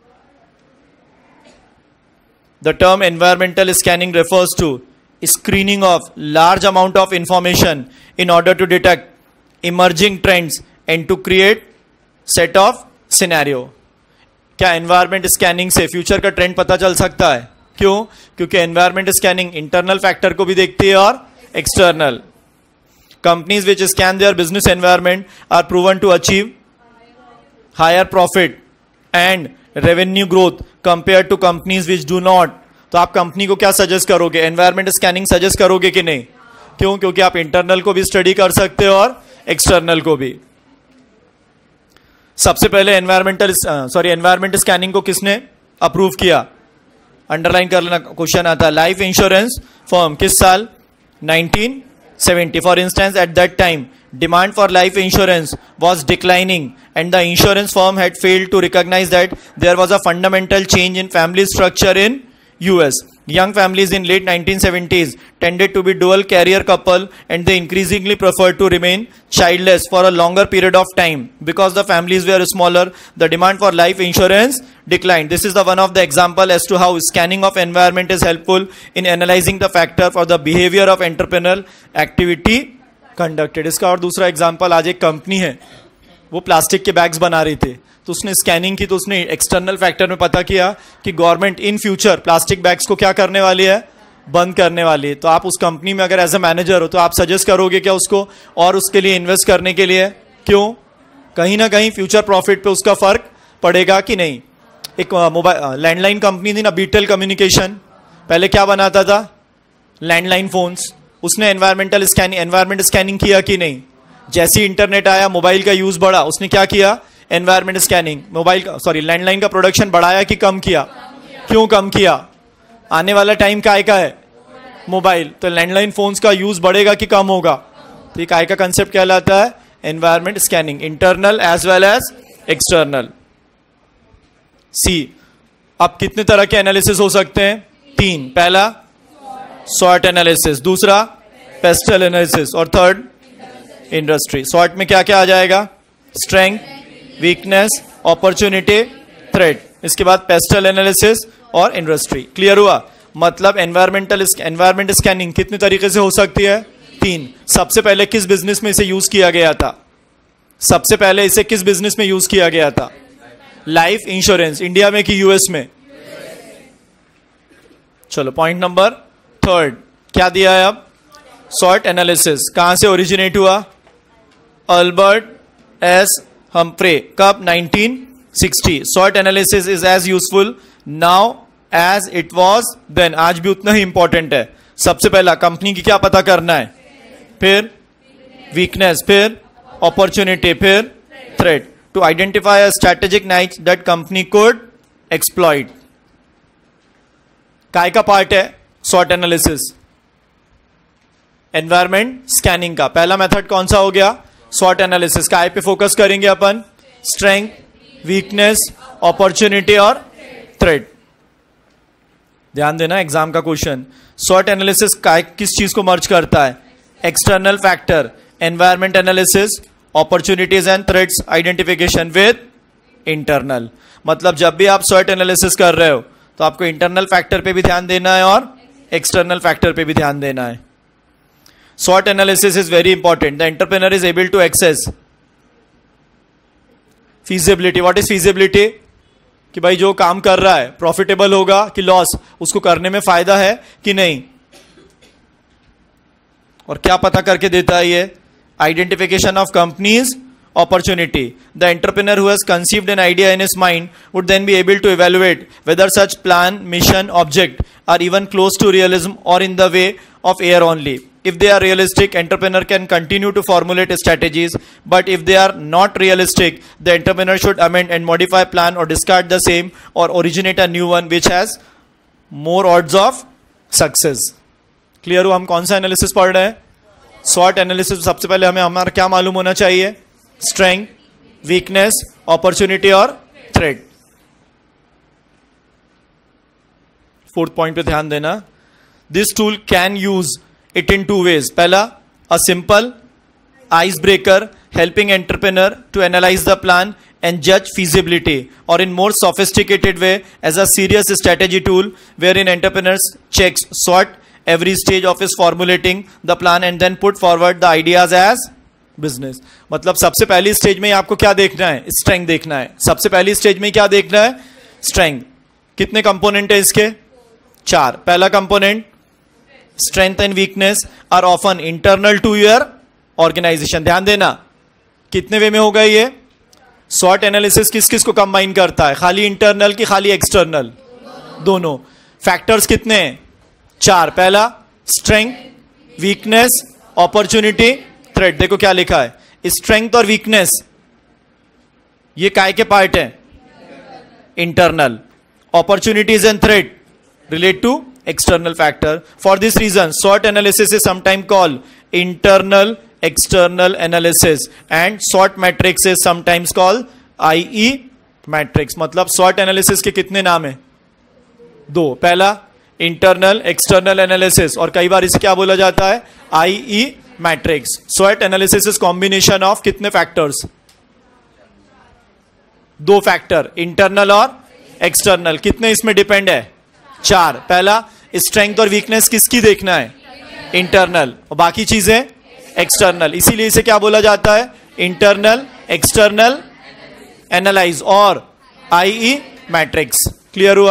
the term environmental scanning refers to screening of large amount of information in order to detect emerging trends and to create set of scenario. क्या एनवायरमेंट स्कैनिंग से future का trend पता चल सकता है? क्यों? क्योंकि एनवायरमेंट स्कैनिंग इंटरनल फैक्टर को भी देखती है और external. Companies which scan their business environment are proven to achieve higher profit and revenue growth compare to companies which do not. तो आप कंपनी को क्या सजेस्ट करोगे? एनवायरमेंट स्कैनिंग सजेस्ट करोगे कि नहीं? क्यों? क्योंकि आप इंटरनल को भी स्टडी कर सकते हो और एक्सटर्नल को भी। सबसे पहले एनवायरमेंट स्कैनिंग को किसने अप्रूव किया? अंडरलाइन कर लेना, क्वेश्चन आता है। लाइफ इंश्योरेंस फर्म, किस साल? 1970। For instance, at that time demand for life insurance was declining and the insurance firm had failed to recognise that there was a fundamental change in family structure in US. Young families in late 1970s tended to be dual carrier couple and they increasingly preferred to remain childless for a longer period of time. Because the families were smaller, the demand for life insurance declined. This is the one of the example as to how scanning of environment is helpful in analyzing the factor for the behavior of entrepreneurial activity conducted. इसका और दूसरा example, आज एक company है वो plastic के bags बना रही थी, तो उसने स्कैनिंग की, तो उसने एक्सटर्नल फैक्टर में पता किया कि government in future plastic bags को क्या करने वाली है? बंद करने वाली है। तो आप उस कंपनी में अगर एज ए मैनेजर हो तो आप सजेस्ट करोगे क्या उसको और उसके लिए इन्वेस्ट करने के लिए? क्यों? कहीं ना कहीं फ्यूचर प्रॉफिट पे उसका फर्क पड़ेगा कि नहीं। एक मोबाइल लैंडलाइन कंपनी थी ना, बीटल कम्युनिकेशन, पहले क्या बनाता था? Landline phones. उसने एनवायरमेंट स्कैनिंग किया कि नहीं? जैसे इंटरनेट आया, मोबाइल का यूज बढ़ा, उसने क्या किया? Environment scanning. लैंडलाइन का प्रोडक्शन बढ़ाया कि कम किया? क्यों कम किया? आने वाला टाइम काय का है? मोबाइल। तो लैंडलाइन फोन्स का यूज बढ़ेगा कि कम होगा? तो ये काय का कंसेप्ट कहलाता है? Environment scanning, internal as well as external. See, अब कितने तरह के एनालिसिस हो सकते हैं? 3। पहला सॉर्ट एनालिसिस, दूसरा पेस्टल एनालिसिस और थर्ड इंडस्ट्री। सॉर्ट में क्या क्या आ जाएगा? Strength, weakness, opportunity, threat. इसके बाद पेस्टल एनालिसिस और इंडस्ट्री। क्लियर हुआ? मतलब एनवायरमेंट स्कैनिंग कितने तरीके से हो सकती है? 3। सबसे पहले किस बिजनेस में इसे यूज किया गया था? सबसे पहले इसे किस बिजनेस में यूज किया गया था? Life insurance. इंडिया में कि यूएस में? चलो पॉइंट नंबर थर्ड क्या दिया है अब? सॉर्ट एनालिसिस कहां से ओरिजिनेट हुआ? Albert S Humphrey. कब? 1960. SWOT analysis is as useful now as it was then. आज भी उतना ही इंपॉर्टेंट है. सबसे पहला कंपनी की क्या पता करना है, फिर वीकनेस, फिर अपॉर्चुनिटी, फिर threat, to identify a strategic niche that company could exploit. काय का पार्ट है सॉर्ट एनालिसिस? एनवायरमेंट स्कैनिंग का. पहला मेथड कौन सा हो गया? SWOT analysis. काय पे फोकस करेंगे अपन? स्ट्रेंथ, वीकनेस, अपॉर्चुनिटी और थ्रेट. ध्यान देना एग्जाम का क्वेश्चन. सॉर्ट एनालिसिस काय किस चीज को मर्ज करता है? External factor, environment analysis, opportunities and threats identification with internal. मतलब जब भी आप सॉर्ट एनालिसिस कर रहे हो तो आपको इंटरनल फैक्टर पे भी ध्यान देना है और एक्सटर्नल फैक्टर पे भी ध्यान देना है. SWOT analysis is very important. The entrepreneur is able to access feasibility. What is feasibility? कि भाई जो काम कर रहा है प्रॉफिटेबल होगा कि लॉस, उसको करने में फायदा है कि नहीं. और क्या पता करके देता है ये? Identification of companies opportunity. The entrepreneur who has conceived an idea in his mind would then be able to evaluate whether such plan, mission, object are even close to realism or in the way of air only. If they are realistic, entrepreneur can continue to formulate strategies, but if they are not realistic, the entrepreneur should amend and modify plan or discard the same or originate a new one which has more odds of success. Clear हो हम कौन सा analysis पढ़ रहे हैं? SWOT analysis. सबसे पहले हमें हमारा क्या मालूम होना चाहिए? स्ट्रेंथ, वीकनेस, अपॉर्चुनिटी और थ्रेट. फोर्थ पॉइंट पे ध्यान देना. This tool can use it in 2 ways. पहला, a simple ice breaker helping entrepreneur to analyse the plan and judge feasibility, or in more sophisticated way as a serious strategy tool wherein entrepreneurs checks sort every stage of his formulating the plan and then put forward the ideas as business. मतलब सबसे पहली stage में आपको क्या देखना है? Strength देखना है. सबसे पहली स्टेज में क्या देखना है? स्ट्रेंथ. कितने कंपोनेंट है इसके? 4. पहला component strength and weakness are often internal to your organisation. ध्यान देना कितने वे में होगा ये? सॉर्ट एनालिसिस किस किस को कंबाइन करता है? खाली इंटरनल की खाली एक्सटर्नल? दोनों. फैक्टर्स कितने हैं? 4. पहला स्ट्रेंथ, वीकनेस, अपॉर्चुनिटी, थ्रेट. देखो क्या लिखा है, स्ट्रेंथ और वीकनेस ये काय के पार्ट है? Internal. Opportunities and threat relate to external factor. For this reason, SWOT analysis is sometimes called internal external analysis and SWOT matrix is sometimes called IE matrix. मतलब SWOT analysis के कितने नाम है? 2. पहला internal external analysis और कई बार इसे क्या बोला जाता है? IE matrix. SWOT analysis is combination of कितने factors? 2 फैक्टर, इंटरनल और एक्सटर्नल. कितने इसमें डिपेंड है? 4. पहला स्ट्रेंथ और वीकनेस किसकी देखना है? इंटरनल. और बाकी चीजें एक्सटर्नल. इसीलिए इसे क्या बोला जाता है? इंटरनल एक्सटर्नल एनालाइज और IE मैट्रिक्स. क्लियर हुआ?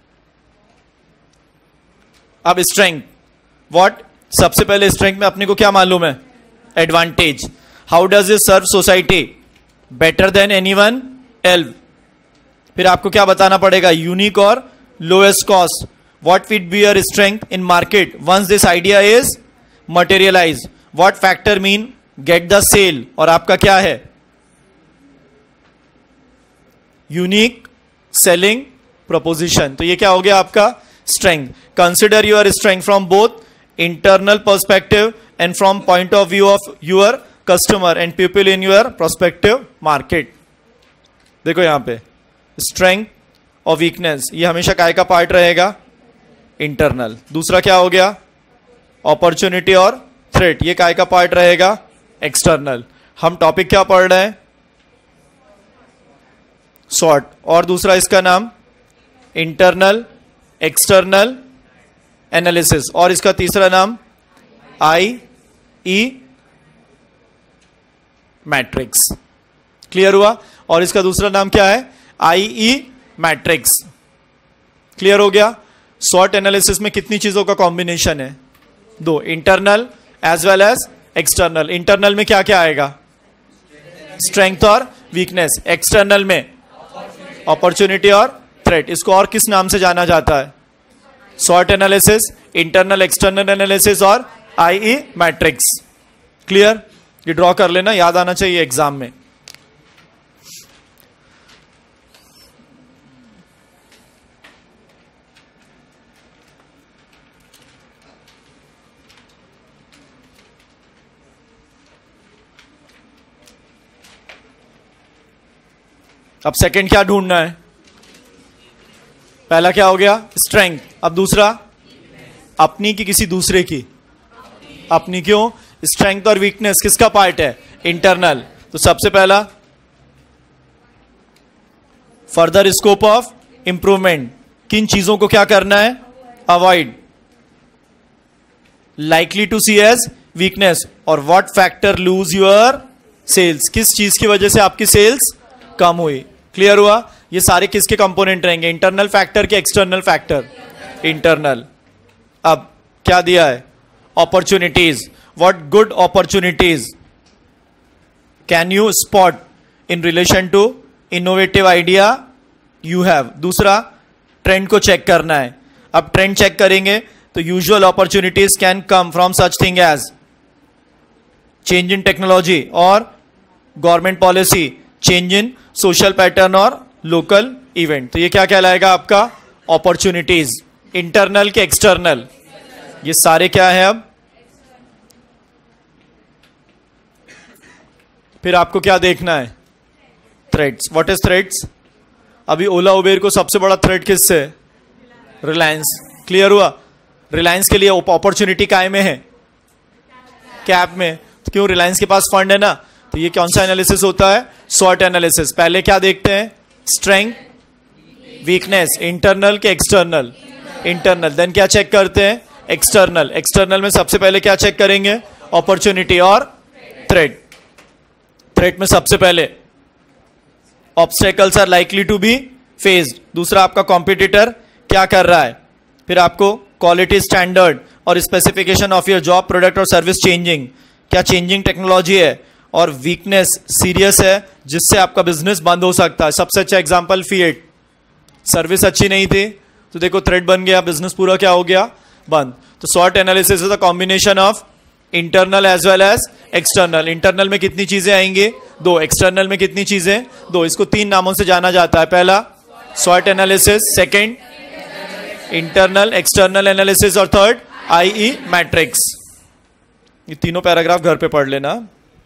अब स्ट्रेंथ व्हाट? सबसे पहले स्ट्रेंथ में अपने को क्या मालूम है? Advantage. How does it serve society better than anyone else. फिर आपको क्या बताना पड़ेगा? यूनिक और lowest cost. What would be your strength in market once this idea is materialized? What factor mean get the sale? और आपका क्या है? Unique selling proposition. तो ये क्या हो गया आपका? Strength. Consider your strength from both internal perspective and from point of view of your customer and people in your prospective market. देखो यहाँ पे strength और weakness ये हमेशा काय का पार्ट रहेगा? इंटरनल. दूसरा क्या हो गया? अपॉर्चुनिटी और थ्रेट ये काय का पार्ट रहेगा? एक्सटर्नल. हम टॉपिक क्या पढ़ रहे हैं? सॉर्ट. और दूसरा इसका नाम इंटरनल एक्सटर्नल एनालिसिस और इसका तीसरा नाम IE मैट्रिक्स. क्लियर हुआ? और इसका दूसरा नाम क्या है? IE matrix. क्लियर हो गया? स्वॉट एनालिसिस में कितनी चीजों का कॉम्बिनेशन है? दो, internal as well as external. Internal में क्या क्या आएगा? स्ट्रेंथ और वीकनेस। एक्सटर्नल में अपॉर्चुनिटी और थ्रेट। इसको और किस नाम से जाना जाता है? स्वॉट एनालिसिस, इंटरनल एक्सटर्नल एनालिसिस और IE मैट्रिक्स। क्लियर? ये ड्रॉ कर लेना, याद आना चाहिए एग्जाम में। अब सेकंड क्या ढूंढना है? पहला क्या हो गया? स्ट्रेंथ। अब दूसरा अपनी की किसी दूसरे की? अपनी। क्यों? स्ट्रेंथ और वीकनेस किसका पार्ट है? इंटरनल। तो सबसे पहला फर्दर स्कोप ऑफ इंप्रूवमेंट। किन चीजों को क्या करना है? Avoid. Likely to see as weakness. और what factor lose your sales. किस चीज की वजह से आपकी सेल्स कम हुई? क्लियर हुआ? ये सारे किसके कंपोनेंट रहेंगे? इंटरनल फैक्टर के एक्सटर्नल फैक्टर? इंटरनल। अब क्या दिया है? Opportunities. What good opportunities can you spot in relation to innovative idea you have. दूसरा ट्रेंड को चेक करना है। अब ट्रेंड चेक करेंगे तो usual opportunities can come from such thing as change in technology और government policy, change in social pattern और local event. तो ये क्या कहलाएगा आपका? अपॉर्चुनिटीज। इंटरनल के एक्सटर्नल, ये सारे क्या है? अब फिर आपको क्या देखना है? थ्रेट्स। What is threats? अभी ओला उबेर को सबसे बड़ा थ्रेट किससे? रिलायंस। क्लियर हुआ? रिलायंस के लिए अपॉर्चुनिटी काय में है? कैप में। तो क्यों? रिलायंस के पास फंड है ना। तो ये कौन सा एनालिसिस होता है? स्वॉट एनालिसिस। पहले क्या देखते हैं? Strength, weakness. इंटरनल के एक्सटर्नल? इंटरनल। देन क्या चेक करते हैं? एक्सटर्नल। एक्सटर्नल में सबसे पहले क्या चेक करेंगे? अपॉर्चुनिटी और थ्रेट। थ्रेट में सबसे पहले obstacles are likely to be faced. दूसरा आपका कॉम्पिटिटर क्या कर रहा है? फिर आपको क्वालिटी स्टैंडर्ड और specification of your job, product और सर्विस चेंजिंग। क्या चेंजिंग टेक्नोलॉजी है? और वीकनेस सीरियस है जिससे आपका बिजनेस बंद हो सकता है। सबसे अच्छा एग्जांपल फिएट। सर्विस अच्छी नहीं थी तो देखो थ्रेट बन गया, बिजनेस पूरा क्या हो गया? बंद। तो स्वॉट analysis is a combination of internal as well as external. Internal में कितनी चीजें आएंगी? दो। एक्सटर्नल में कितनी चीजें? दो। इसको तीन नामों से जाना जाता है। पहला स्वॉट analysis, second internal external analysis और थर्ड IE मैट्रिक्स। ये तीनों पैराग्राफ घर पे पढ़ लेना।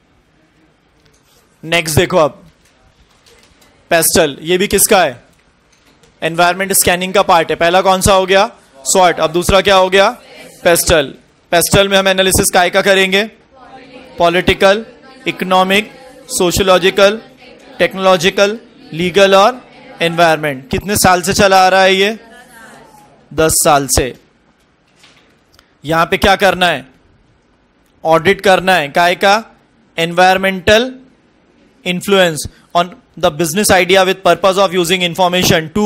नेक्स्ट देखो अब पेस्टल। ये भी किसका है? एनवायरमेंट स्कैनिंग का पार्ट है। पहला कौन सा हो गया? स्वॉट। अब दूसरा क्या हो गया? पेस्टल। पेस्टल में हम एनालिसिस काय का करेंगे? Political, economic, sociological, technological, legal और एनवायरमेंट। कितने साल से चला आ रहा है ये? 10 साल से। यहां पे क्या करना है? ऑडिट करना है। काय का? Environmental influence on the business idea with purpose of using information to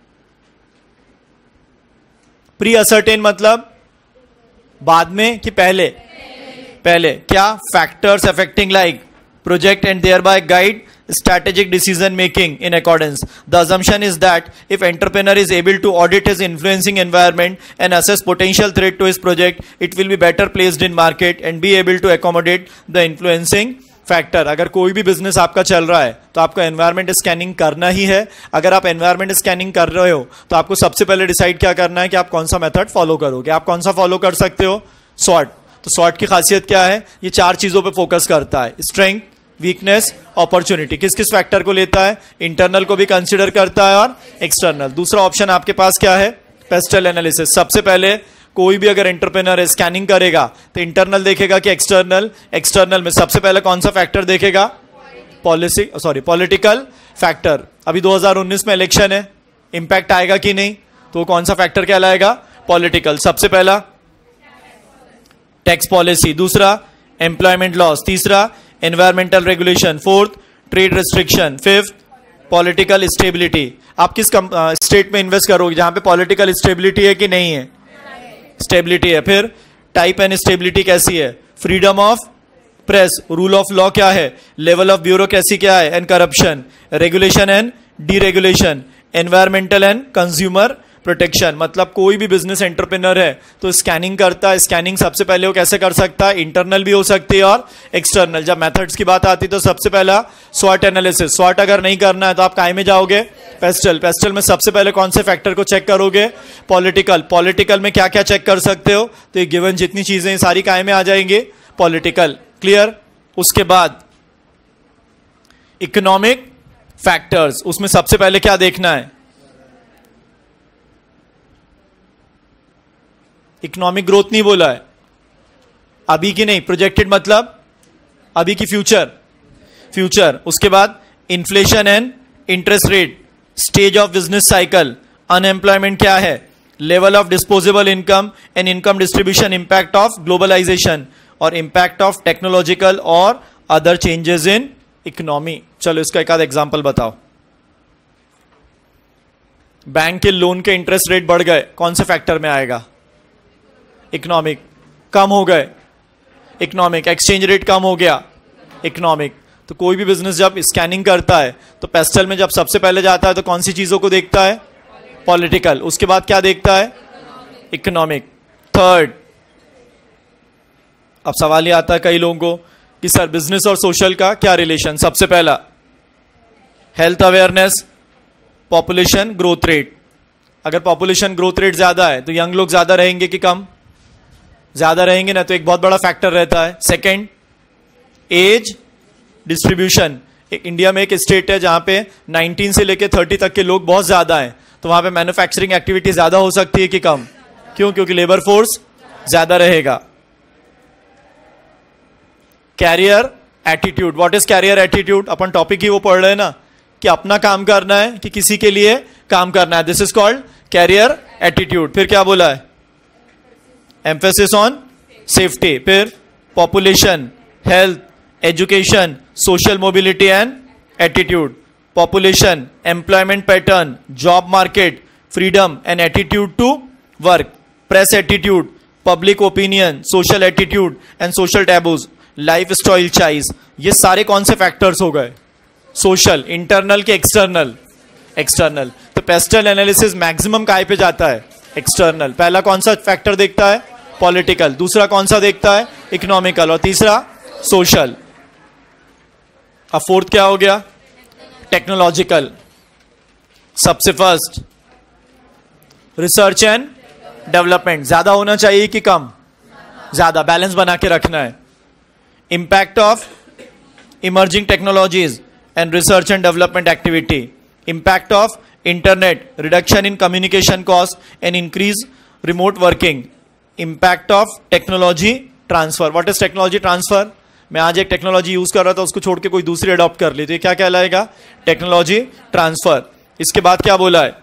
pre-ascertain। मतलब बाद में कि पहले? पहले। क्या? factors affecting like project and thereby guide strategic decision making in accordance. The assumption is that if entrepreneur is able to audit his influencing environment and assess potential threat to his project, it will be better placed in market and be able to accommodate the influencing factor. अगर कोई भी business आपका चल रहा है तो आपको environment scanning करना ही है। अगर आप एनवायरमेंट स्कैनिंग कर रहे हो तो आपको सबसे पहले डिसाइड क्या करना है कि आप कौन सा मेथड फॉलो करोगे। आप कौन सा फॉलो कर सकते हो? स्वॉट। तो स्वॉट की खासियत क्या है? ये चार चीजों पे फोकस करता है। Strength, weakness, opportunity. किस किस फैक्टर को लेता है? इंटरनल को भी कंसिडर करता है और एक्सटर्नल। दूसरा ऑप्शन आपके पास क्या है? PESTEL analysis. सबसे पहले कोई भी अगर एंटरप्रेन्योर है स्कैनिंग करेगा तो इंटरनल देखेगा कि एक्सटर्नल। एक्सटर्नल में सबसे पहले कौन सा फैक्टर देखेगा? Political factor. अभी 2019 में इलेक्शन है, इंपैक्ट आएगा कि नहीं? तो कौन सा फैक्टर कहलाएगा? पॉलिटिकल। सबसे पहला टैक्स पॉलिसी, दूसरा एम्प्लॉयमेंट लॉस, तीसरा environmental regulation, fourth trade restriction, fifth political stability. आप किस स्टेट में इन्वेस्ट करोगे जहां पे पॉलिटिकल स्टेबिलिटी है कि नहीं है? स्टेबिलिटी है। फिर टाइप एंड स्टेबिलिटी कैसी है? Freedom of press, rule of law क्या है, लेवल ऑफ ब्यूरोक्रेसी क्या है and corruption, regulation and deregulation, environmental and consumer protection. मतलब कोई भी बिजनेस एंटरप्रेन्योर है तो स्कैनिंग करता है। स्कैनिंग सबसे पहले वो कैसे कर सकता है? इंटरनल भी हो सकती है और एक्सटर्नल। जब मेथड्स की बात आती है तो सबसे पहला स्वॉट एनालिसिस। स्वॉट अगर नहीं करना है तो आप काय में जाओगे? पेस्टल। पेस्टल में सबसे पहले कौन से फैक्टर को चेक करोगे? पॉलिटिकल। पॉलिटिकल में क्या क्या चेक कर सकते हो? तो ये गिवन जितनी चीजें सारी काय में आ जाएंगे? पॉलिटिकल। क्लियर? उसके बाद इकोनॉमिक फैक्टर्स, उसमें सबसे पहले क्या देखना है? इकोनॉमिक ग्रोथ नहीं बोला है, अभी की नहीं, प्रोजेक्टेड मतलब अभी की, फ्यूचर। फ्यूचर। उसके बाद inflation and interest rate, stage of business cycle, unemployment क्या है, level of disposable income and income distribution, impact of globalisation और इंपैक्ट ऑफ टेक्नोलॉजिकल और अदर चेंजेस इन इकोनॉमी। चलो इसका एक आध एग्जांपल बताओ। बैंक के लोन के इंटरेस्ट रेट बढ़ गए, कौन से फैक्टर में आएगा? इकोनॉमिक। कम हो गए, इकोनॉमिक। एक्सचेंज रेट कम हो गया, इकोनॉमिक। तो कोई भी बिजनेस जब स्कैनिंग करता है तो पेस्टल में जब सबसे पहले जाता है तो कौन सी चीजों को देखता है? पॉलिटिकल। उसके बाद क्या देखता है? इकोनॉमिक। थर्ड, अब सवाल ये आता है कई लोगों को कि सर बिजनेस और सोशल का क्या रिलेशन? सबसे पहला health awareness, population growth rate. अगर पॉपुलेशन ग्रोथ रेट ज्यादा है तो यंग लोग ज्यादा रहेंगे कि कम? ज्यादा रहेंगे ना, तो एक बहुत बड़ा फैक्टर रहता है। Second, as distribution. इंडिया में एक स्टेट है जहां पे 19 से लेके 30 तक के लोग बहुत ज्यादा हैं, तो वहां पे मैन्युफैक्चरिंग एक्टिविटी ज्यादा हो सकती है कि कम? क्यों? क्योंकि लेबर फोर्स ज्यादा रहेगा। Career attitude. What is career attitude? अपन टॉपिक ही वो पढ़ रहे हैं ना कि अपना काम करना है कि किसी के लिए काम करना है। This is called career attitude. फिर क्या बोला है? Emphasis on safety. फिर population, health, education, social mobility and attitude. Population, employment pattern, job market, freedom and attitude to work, press attitude, public opinion, social attitude and social taboos, life style choice. ये सारे कौन से factors हो गए? Social. Internal के external? External. तो PESTEL analysis maximum काय पे जाता है? एक्सटर्नल। पहला कौन सा फैक्टर देखता है? पॉलिटिकल। दूसरा कौन सा देखता है? इकोनॉमिकल। और तीसरा सोशल। अब फोर्थ क्या हो गया? टेक्नोलॉजिकल। सबसे फर्स्ट रिसर्च एंड डेवलपमेंट। ज्यादा होना चाहिए कि कम? ज्यादा। बैलेंस बना के रखना है। Impact of emerging technologies and research and development activity. Impact of internet, reduction in communication cost and increase remote working. Impact of technology transfer. What is technology transfer? मैं आज एक टेक्नोलॉजी यूज कर रहा था, उसको छोड़ के कोई दूसरी अडॉप्ट कर ली, तो ये क्या कहलाएगा? Technology transfer. इसके बाद क्या बोला है?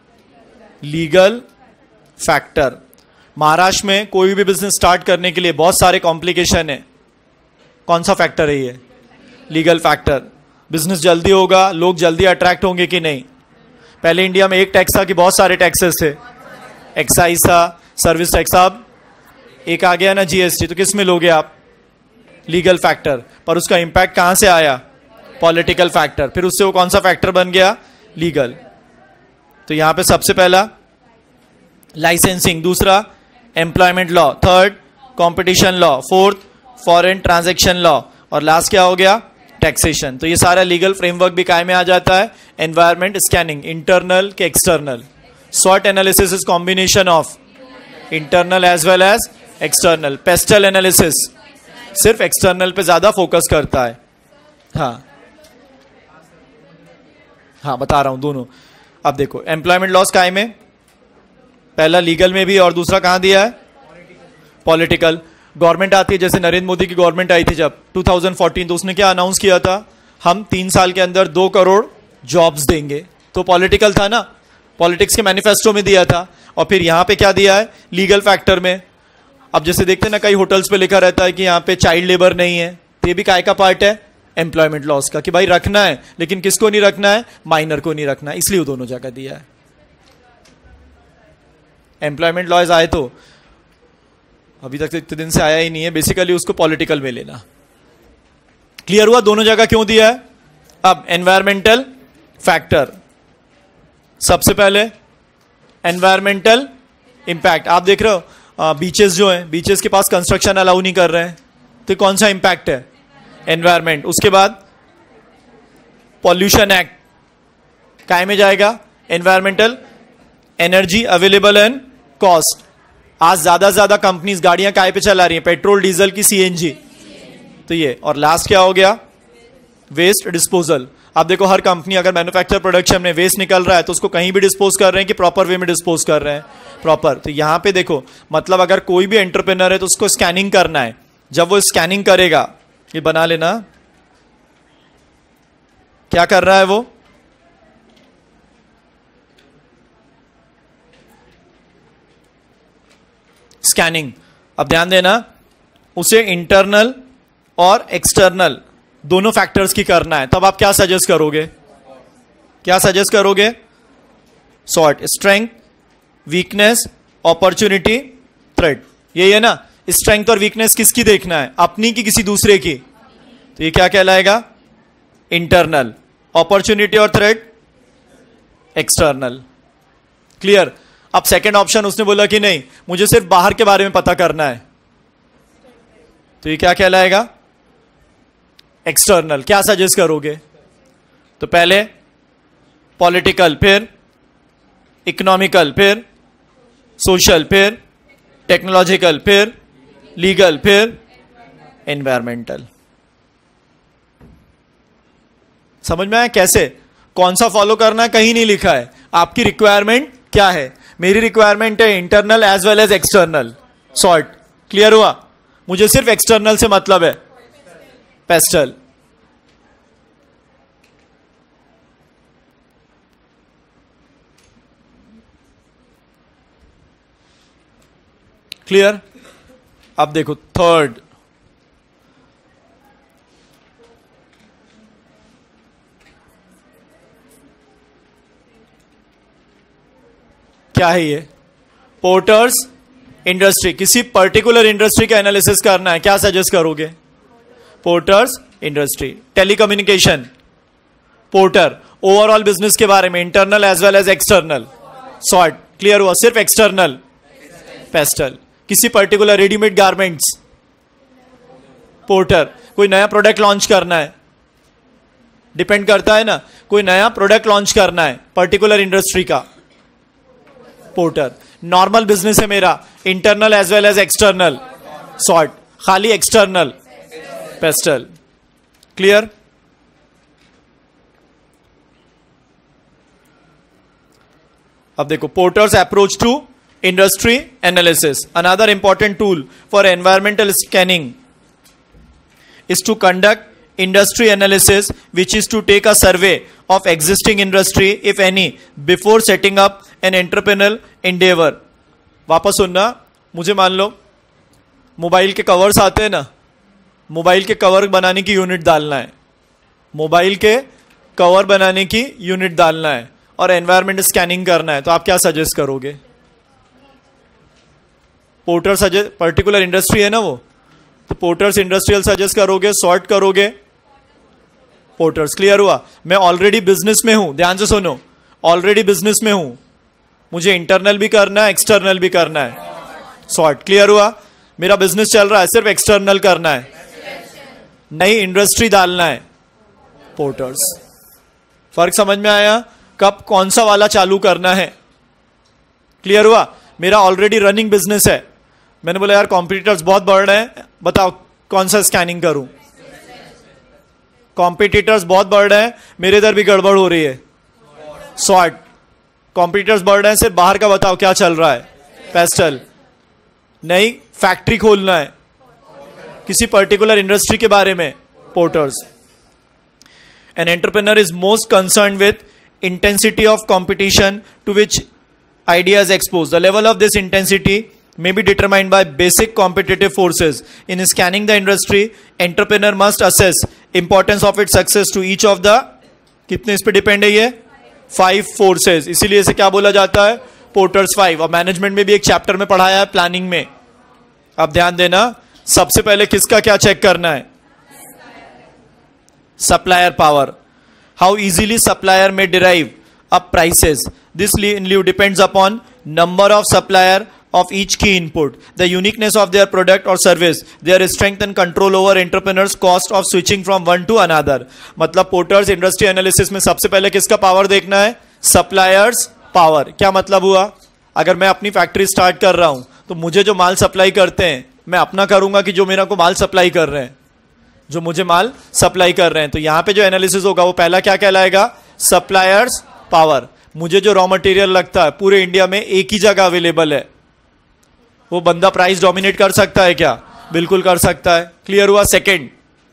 Legal factor. महाराष्ट्र में कोई भी बिजनेस स्टार्ट करने के लिए बहुत सारे कॉम्प्लिकेशन है, कौन सा फैक्टर है ये? Legal factor. बिजनेस जल्दी होगा, लोग जल्दी अट्रैक्ट होंगे कि नहीं? पहले इंडिया में एक टैक्स था कि बहुत सारे टैक्सेस थे, एक्साइज था, सर्विस टैक्स। अब एक आ गया ना जीएसटी, तो किस में लोगे आप? Legal factor. पर उसका इंपैक्ट कहां से आया? Political factor. फिर उससे वो कौन सा फैक्टर बन गया? लीगल। तो यहां पे सबसे पहला लाइसेंसिंग, दूसरा employment law, third competition law, fourth foreign transaction law और लास्ट क्या हो गया? टैक्सेशन। तो ये सारा लीगल फ्रेमवर्क भी काय में आ जाता है? Environment scanning. इंटरनल के एक्सटर्नल। स्वॉट analysis is combination of internal as well as external. PESTEL analysis सिर्फ एक्सटर्नल पे ज्यादा फोकस करता है। हाँ बता रहा हूं दोनों। अब देखो एम्प्लॉयमेंट लॉस काय में? पहला लीगल में भी और दूसरा कहां दिया है? पॉलिटिकल। गवर्नमेंट आती है, जैसे नरेंद्र मोदी की गवर्नमेंट आई थी जब 2014, तो उसने क्या अनाउंस किया था? हम 3 साल के अंदर 2 करोड़ जॉब्स देंगे। तो पॉलिटिकल था ना, पॉलिटिक्स के मैनिफेस्टो में दिया था। और फिर यहां पे क्या दिया है? लीगल फैक्टर में। अब जैसे देखते हैं ना, कई होटल्स पे लिखा रहता है कि यहाँ पे चाइल्ड लेबर नहीं है, तो ये भी काय का पार्ट है? एम्प्लॉयमेंट लॉस का, कि भाई रखना है लेकिन किसको नहीं रखना है, माइनर को नहीं रखना है, इसलिए वो दोनों जगह दिया है। एम्प्लॉयमेंट लॉज आए तो अभी तक तो इतने दिन से आया ही नहीं है, बेसिकली उसको पॉलिटिकल में लेना। क्लियर हुआ दोनों जगह क्यों दिया है। अब एनवायरमेंटल फैक्टर, सबसे पहले एनवायरमेंटल इंपैक्ट। आप देख रहे हो बीचेस जो है, बीचेस के पास कंस्ट्रक्शन अलाउ नहीं कर रहे हैं, तो कौन सा इंपैक्ट है, एनवायरमेंट। उसके बाद पॉल्यूशन एक्ट काय में जाएगा, environmental. Energy available and cost, आज ज्यादा से ज्यादा कंपनीज गाड़ियां काय पे चला रही हैं, पेट्रोल डीजल की सीएनजी, तो ये। और लास्ट क्या हो गया, वेस्ट डिस्पोजल। आप देखो हर कंपनी अगर मैन्युफैक्चर प्रोडक्शन में वेस्ट निकल रहा है तो उसको कहीं भी डिस्पोज कर रहे हैं कि प्रॉपर वे में डिस्पोज कर रहे हैं, प्रॉपर। तो यहां पे देखो मतलब अगर कोई भी एंटरप्रेन्योर है तो उसको स्कैनिंग करना है, जब वो स्कैनिंग करेगा, ये बना लेना, क्या कर रहा है वो, स्कैनिंग। अब ध्यान देना, उसे इंटरनल और एक्सटर्नल दोनों फैक्टर्स की करना है, तब आप क्या सजेस्ट करोगे, क्या सजेस्ट करोगे, SWOT, strength, weakness, opportunity, threat, यही है ना। स्ट्रेंथ और वीकनेस किसकी देखना है, अपनी की किसी दूसरे की, तो ये क्या कहलाएगा, इंटरनल। अपॉर्चुनिटी और थ्रेट एक्सटर्नल। क्लियर। अब सेकंड ऑप्शन उसने बोला कि नहीं मुझे सिर्फ बाहर के बारे में पता करना है, तो ये क्या कहलाएगा, एक्सटर्नल। क्या सजेस्ट करोगे, तो पहले पॉलिटिकल, फिर इकोनॉमिकल, फिर सोशल, फिर टेक्नोलॉजिकल, फिर लीगल, फिर एनवायरमेंटल। समझ में आया कैसे, कौन सा फॉलो करना है, कहीं नहीं लिखा है। आपकी रिक्वायरमेंट क्या है, मेरी रिक्वायरमेंट है internal as well as external, SWOT. Clear हुआ, मुझे सिर्फ एक्सटर्नल से मतलब है, पेस्टल। क्लियर। अब देखो थर्ड, क्या है ये, पोर्टर्स इंडस्ट्री। किसी पर्टिकुलर इंडस्ट्री का एनालिसिस करना है, क्या सजेस्ट करोगे, Porter's industry. Telecommunication, Porter, overall business के बारे में, internal as well as external, SWOT. Clear हुआ, सिर्फ एक्सटर्नल, पेस्टल। किसी पर्टिकुलर रेडीमेड गारमेंट्स, पोर्टर। कोई नया प्रोडक्ट लॉन्च करना है, डिपेंड करता है ना, कोई नया प्रोडक्ट लॉन्च करना है पर्टिकुलर इंडस्ट्री का, पोर्टर। नॉर्मल बिजनेस है मेरा, internal as well as external, SWOT. खाली एक्सटर्नल, पेस्टल। क्लियर। अब देखो Porter's approach to industry analysis. Another important tool for environmental scanning is to conduct industry analysis, which is to take a survey of existing industry, if any, before setting up an entrepreneurial endeavor. वापस सुनना, मुझे मान लो mobile के covers आते हैं ना, mobile के cover बनाने की यूनिट डालना है, मोबाइल के कवर बनाने की यूनिट डालना है और एनवायरमेंट स्कैनिंग करना है, तो आप क्या सजेस्ट करोगे, पोर्टर सजेस्ट, पर्टिकुलर इंडस्ट्री है ना वो, तो पोर्टर्स इंडस्ट्रियल सजेस्ट करोगे, सॉर्ट करोगे, पोर्टर्स। क्लियर हुआ। मैं ऑलरेडी बिजनेस में हूं, ध्यान से सुनो, ऑलरेडी बिजनेस में हूं, मुझे इंटरनल भी करना है, एक्सटर्नल भी करना है, सॉर्ट। क्लियर हुआ। मेरा बिजनेस चल रहा है, सिर्फ एक्सटर्नल करना है, नई इंडस्ट्री डालना है, पोर्टर्स। फर्क समझ में आया, कब कौन सा वाला चालू करना है। क्लियर हुआ। मेरा ऑलरेडी रनिंग बिजनेस है, मैंने बोला यार कॉम्पिटिटर्स बहुत बढ़ रहे हैं, बताओ कौन सा स्कैनिंग करूं, कॉम्पिटिटर्स बहुत बढ़ रहे हैं, मेरे इधर भी गड़बड़ हो रही है, सॉर्ट। कॉम्पिटिटर्स बढ़ रहे हैं, सिर्फ बाहर का बताओ क्या चल रहा है, पेस्टल। नई फैक्ट्री खोलना है किसी पर्टिकुलर इंडस्ट्री के बारे में, Porter's. An entrepreneur is most concern with intensity of competition to which idea is exposed. The level of this intensity may be determined by basic competitive forces. In scanning the industry, entrepreneur must assess importance of it success to each of the, कितने इस पे depend है ये 5 forces, इसीलिए इसे क्या बोला जाता है पोर्टर्स 5। और मैनेजमेंट में भी एक चैप्टर में पढ़ाया है प्लानिंग में। अब ध्यान देना, सबसे पहले किसका क्या चेक करना है, supplier power, how easily supplier में drive up prices, this in lieu depends upon number of supplier of each key input, the uniqueness of their product or service, their strength and control over entrepreneurs cost of switching from one to another। मतलब Porter's industry analysis में सबसे पहले किसका power देखना है, suppliers power. क्या मतलब हुआ, अगर मैं अपनी फैक्ट्री स्टार्ट कर रहा हूं तो मुझे जो माल सप्लाई करते हैं मैं अपना करूंगा कि जो मेरा को माल सप्लाई कर रहे हैं, जो मुझे माल सप्लाई कर रहे हैं। तो यहां पे जो एनालिसिस होगा वो पहला क्या कहलाएगा, सप्लायर्स पावर। मुझे जो रॉ मटेरियल लगता है पूरे इंडिया में एक ही जगह अवेलेबल है, वो बंदा प्राइस डोमिनेट कर सकता है क्या, बिल्कुल कर सकता है। क्लियर हुआ। सेकंड,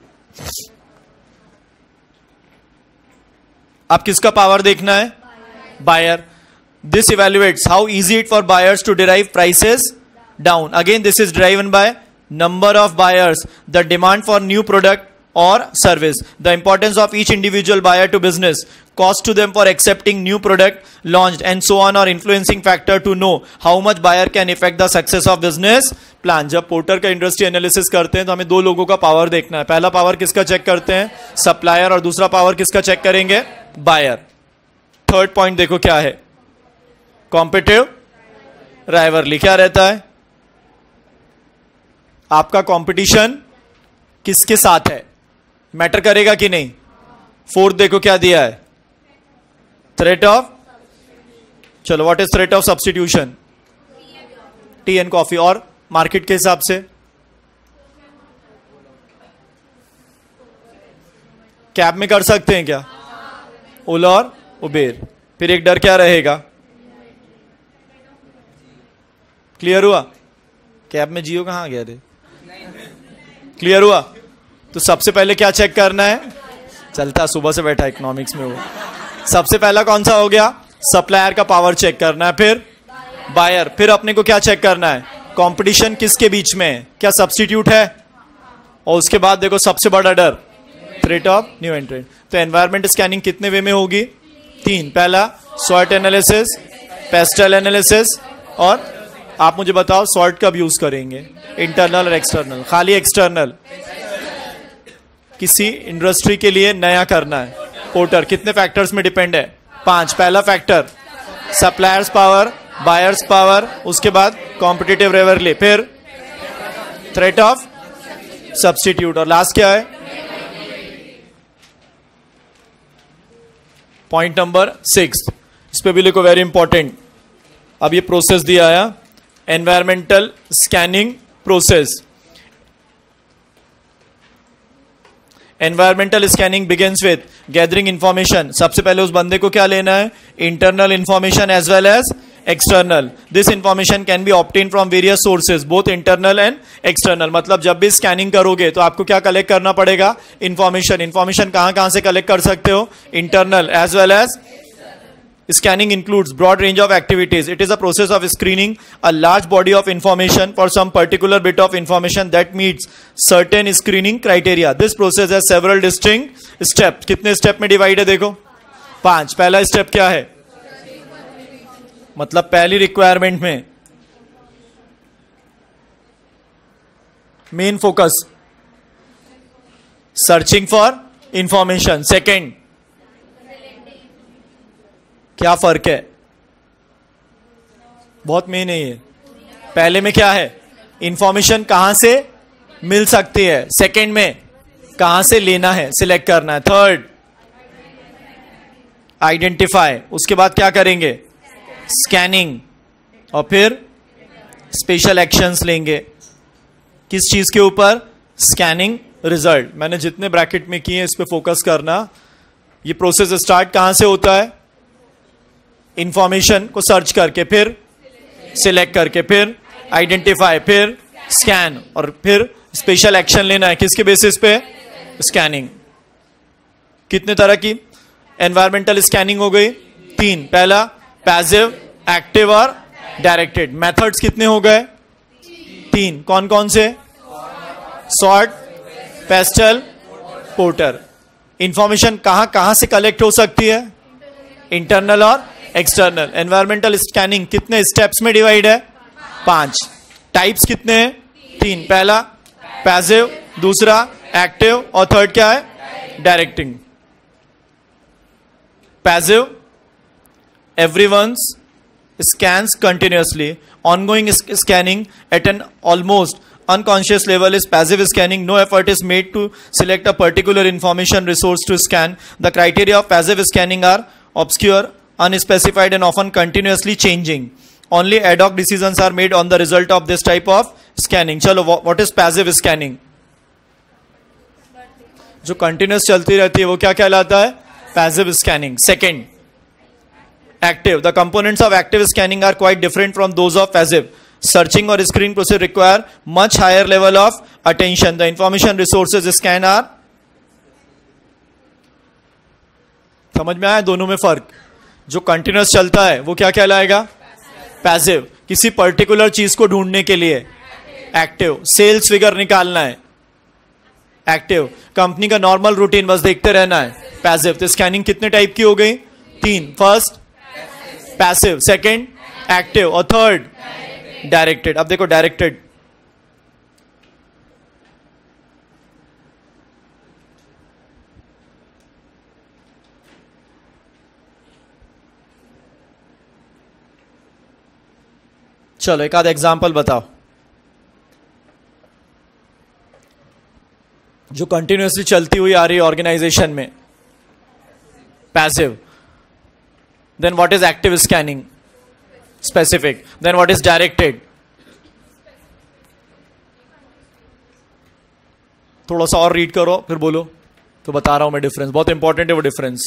अब किसका पावर देखना है, buyer. This evaluates how easy it for buyers to drive prices down. Again, this is driven by number of buyers, the demand for new product or service, the importance of each individual buyer to business, cost to them for accepting new product launched, and so on, or influencing factor to know how much buyer can affect the success of business plan। जब Porter का industry analysis करते हैं तो हमें दो लोगों का power देखना है। पहला पावर किसका चेक करते हैं, सप्लायर, और दूसरा पावर किसका चेक करेंगे, बायर। थर्ड पॉइंट देखो क्या है, कॉम्पिटिटिव राइवलरी। क्या रहता है, आपका कंपटीशन किसके साथ है, मैटर करेगा कि नहीं। फोर्थ देखो क्या दिया है, थ्रेट ऑफ, चलो what is threat of substitution, tea and coffee. और मार्केट के हिसाब से कैब में कर सकते हैं क्या, ओला और उबेर। फिर एक डर क्या रहेगा, क्लियर हुआ, कैब में जियो कहां गया रे, क्लियर हुआ। तो सबसे पहले क्या चेक करना है, चलता सुबह से बैठा इकोनॉमिक्स में वो, सबसे पहला कौन सा हो गया, सप्लायर का पावर चेक करना है, फिर बायर, फिर अपने को क्या चेक करना है, कंपटीशन किसके बीच में है, क्या सब्स्टिट्यूट है, और उसके बाद देखो सबसे बड़ा डर, थ्रेट ऑफ न्यू एंट्रेंट। तो एनवायरमेंट स्कैनिंग कितने वे में होगी, 3। पहला सॉर्ट एनालिसिस, पेस्टल एनालिसिस, और आप मुझे बताओ सॉर्ट कब यूज करेंगे, इंटरनल और एक्सटर्नल। खाली एक्सटर्नल किसी इंडस्ट्री के लिए नया करना है, पोर्टर कितने फैक्टर्स में डिपेंड है, 5। पहला factor suppliers power, buyers power, उसके बाद कॉम्पिटिटिव राइवलरी, फिर थ्रेट ऑफ सब्स्टिट्यूट, और लास्ट क्या है, पॉइंट नंबर 6। इस पे भी लिखो, वेरी इंपॉर्टेंट। अब ये प्रोसेस दिया है, environmental scanning process. Environmental scanning begins with gathering information. सबसे पहले उस बंदे को क्या लेना है, internal information as well as external. This information can be obtain from various sources, both internal and external. मतलब जब भी स्कैनिंग करोगे तो आपको क्या कलेक्ट करना पड़ेगा, इंफॉर्मेशन। इंफॉर्मेशन कहां कहां से कलेक्ट कर सकते हो, internal as well as. Scanning includes broad range of activities. It is a process of screening a large body of information for some particular bit of information that meets certain screening criteria. This process has several distinct steps. कितने step में divide है देखो, 5। पहला step क्या है, मतलब पहली requirement में main focus searching for information. Second, क्या फर्क है, बहुत मेन है ये। पहले में क्या है, इंफॉर्मेशन कहां से मिल सकती है, सेकंड में कहां से लेना है, सिलेक्ट करना है। थर्ड, आइडेंटिफाई, उसके बाद क्या करेंगे, स्कैनिंग, और फिर स्पेशल एक्शंस लेंगे। किस चीज के ऊपर, स्कैनिंग रिजल्ट। मैंने जितने ब्रैकेट में किए इस पे फोकस करना। ये प्रोसेस स्टार्ट कहां से होता है, इंफॉर्मेशन को सर्च करके, फिर सिलेक्ट करके, फिर आइडेंटिफाई, फिर स्कैन, और फिर स्पेशल एक्शन लेना है। किसके बेसिस पे, स्कैनिंग। कितने तरह की एनवायरमेंटल स्कैनिंग हो गई, 3। पहला पैसिव, एक्टिव और डायरेक्टेड। मेथड्स कितने हो गए, 3। कौन कौन से, सॉर्ट, पेस्टल पोर्टर। इंफॉर्मेशन कहां कहां से कलेक्ट हो सकती है? इंटरनल और एक्सटर्नल। एनवायरमेंटल स्कैनिंग कितने स्टेप्स में डिवाइड है? 5। टाइप्स कितने हैं? 3। पहला पैसिव, दूसरा एक्टिव और थर्ड क्या है? Directing. Passive, everyone's scans continuously. Ongoing scanning at an almost unconscious level is passive scanning. No effort is made to select a particular information resource to scan. The criteria of passive scanning are obscure, unspecified, and often continuously changing. Only ad hoc decisions are made on the result of this type of scanning. चलो, what is passive scanning? जो continuous चलती रहती है वो क्या कहलाता है? Passive scanning. Second, active. The components of active scanning are quite different from those of passive. Searching or screening process require much higher level of attention. The information resources scanned are, समझ में आया दोनों में फर्क? जो continuous चलता है वो क्या कहलाएगा? पैसिव। किसी पर्टिकुलर चीज को ढूंढने के लिए एक्टिव। सेल्स फिगर निकालना है एक्टिव। कंपनी का नॉर्मल रूटीन बस देखते रहना है पैसिव। तो स्कैनिंग कितने टाइप की हो गई? 3। फर्स्ट पैसिव, सेकंड एक्टिव और थर्ड डायरेक्टेड। अब देखो डायरेक्टेड, चलो एक आध एग्जांपल बताओ जो कंटिन्यूसली चलती हुई आ रही है ऑर्गेनाइजेशन में। Passive. Then what is active scanning? Specific. Then what is directed? थोड़ा सा और रीड करो फिर बोलो, तो बता रहा हूं मैं डिफरेंस, बहुत इंपॉर्टेंट है वो डिफरेंस।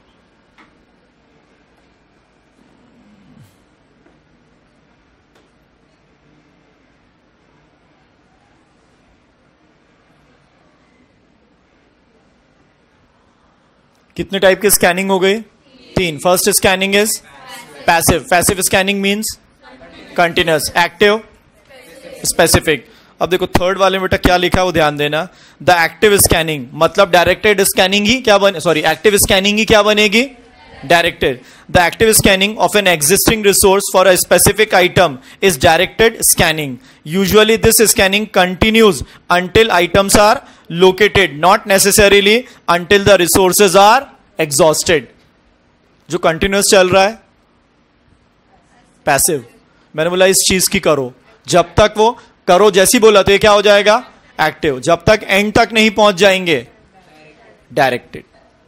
कितने टाइप की स्कैनिंग हो गई? 3। First scanning is passive. Passive scanning means continuous. Active specific. अब देखो थर्ड वाले में बेटा क्या लिखा है वो ध्यान देना. द एक्टिव स्कैनिंग मतलब डायरेक्टेड स्कैनिंग ही क्या बने, सॉरी एक्टिव स्कैनिंग ही क्या बनेगी? Directed. The active scanning of an existing resource for a specific item is directed scanning. Usually this scanning continues until items are located, not necessarily until the resources are exhausted. जो continuous चल रहा है passive. मैंने बोला इस चीज की करो, जब तक वो करो जैसी बोला तो ये क्या हो जाएगा? एक्टिव. जब तक एंड तक नहीं पहुंच जाएंगे डायरेक्टेड.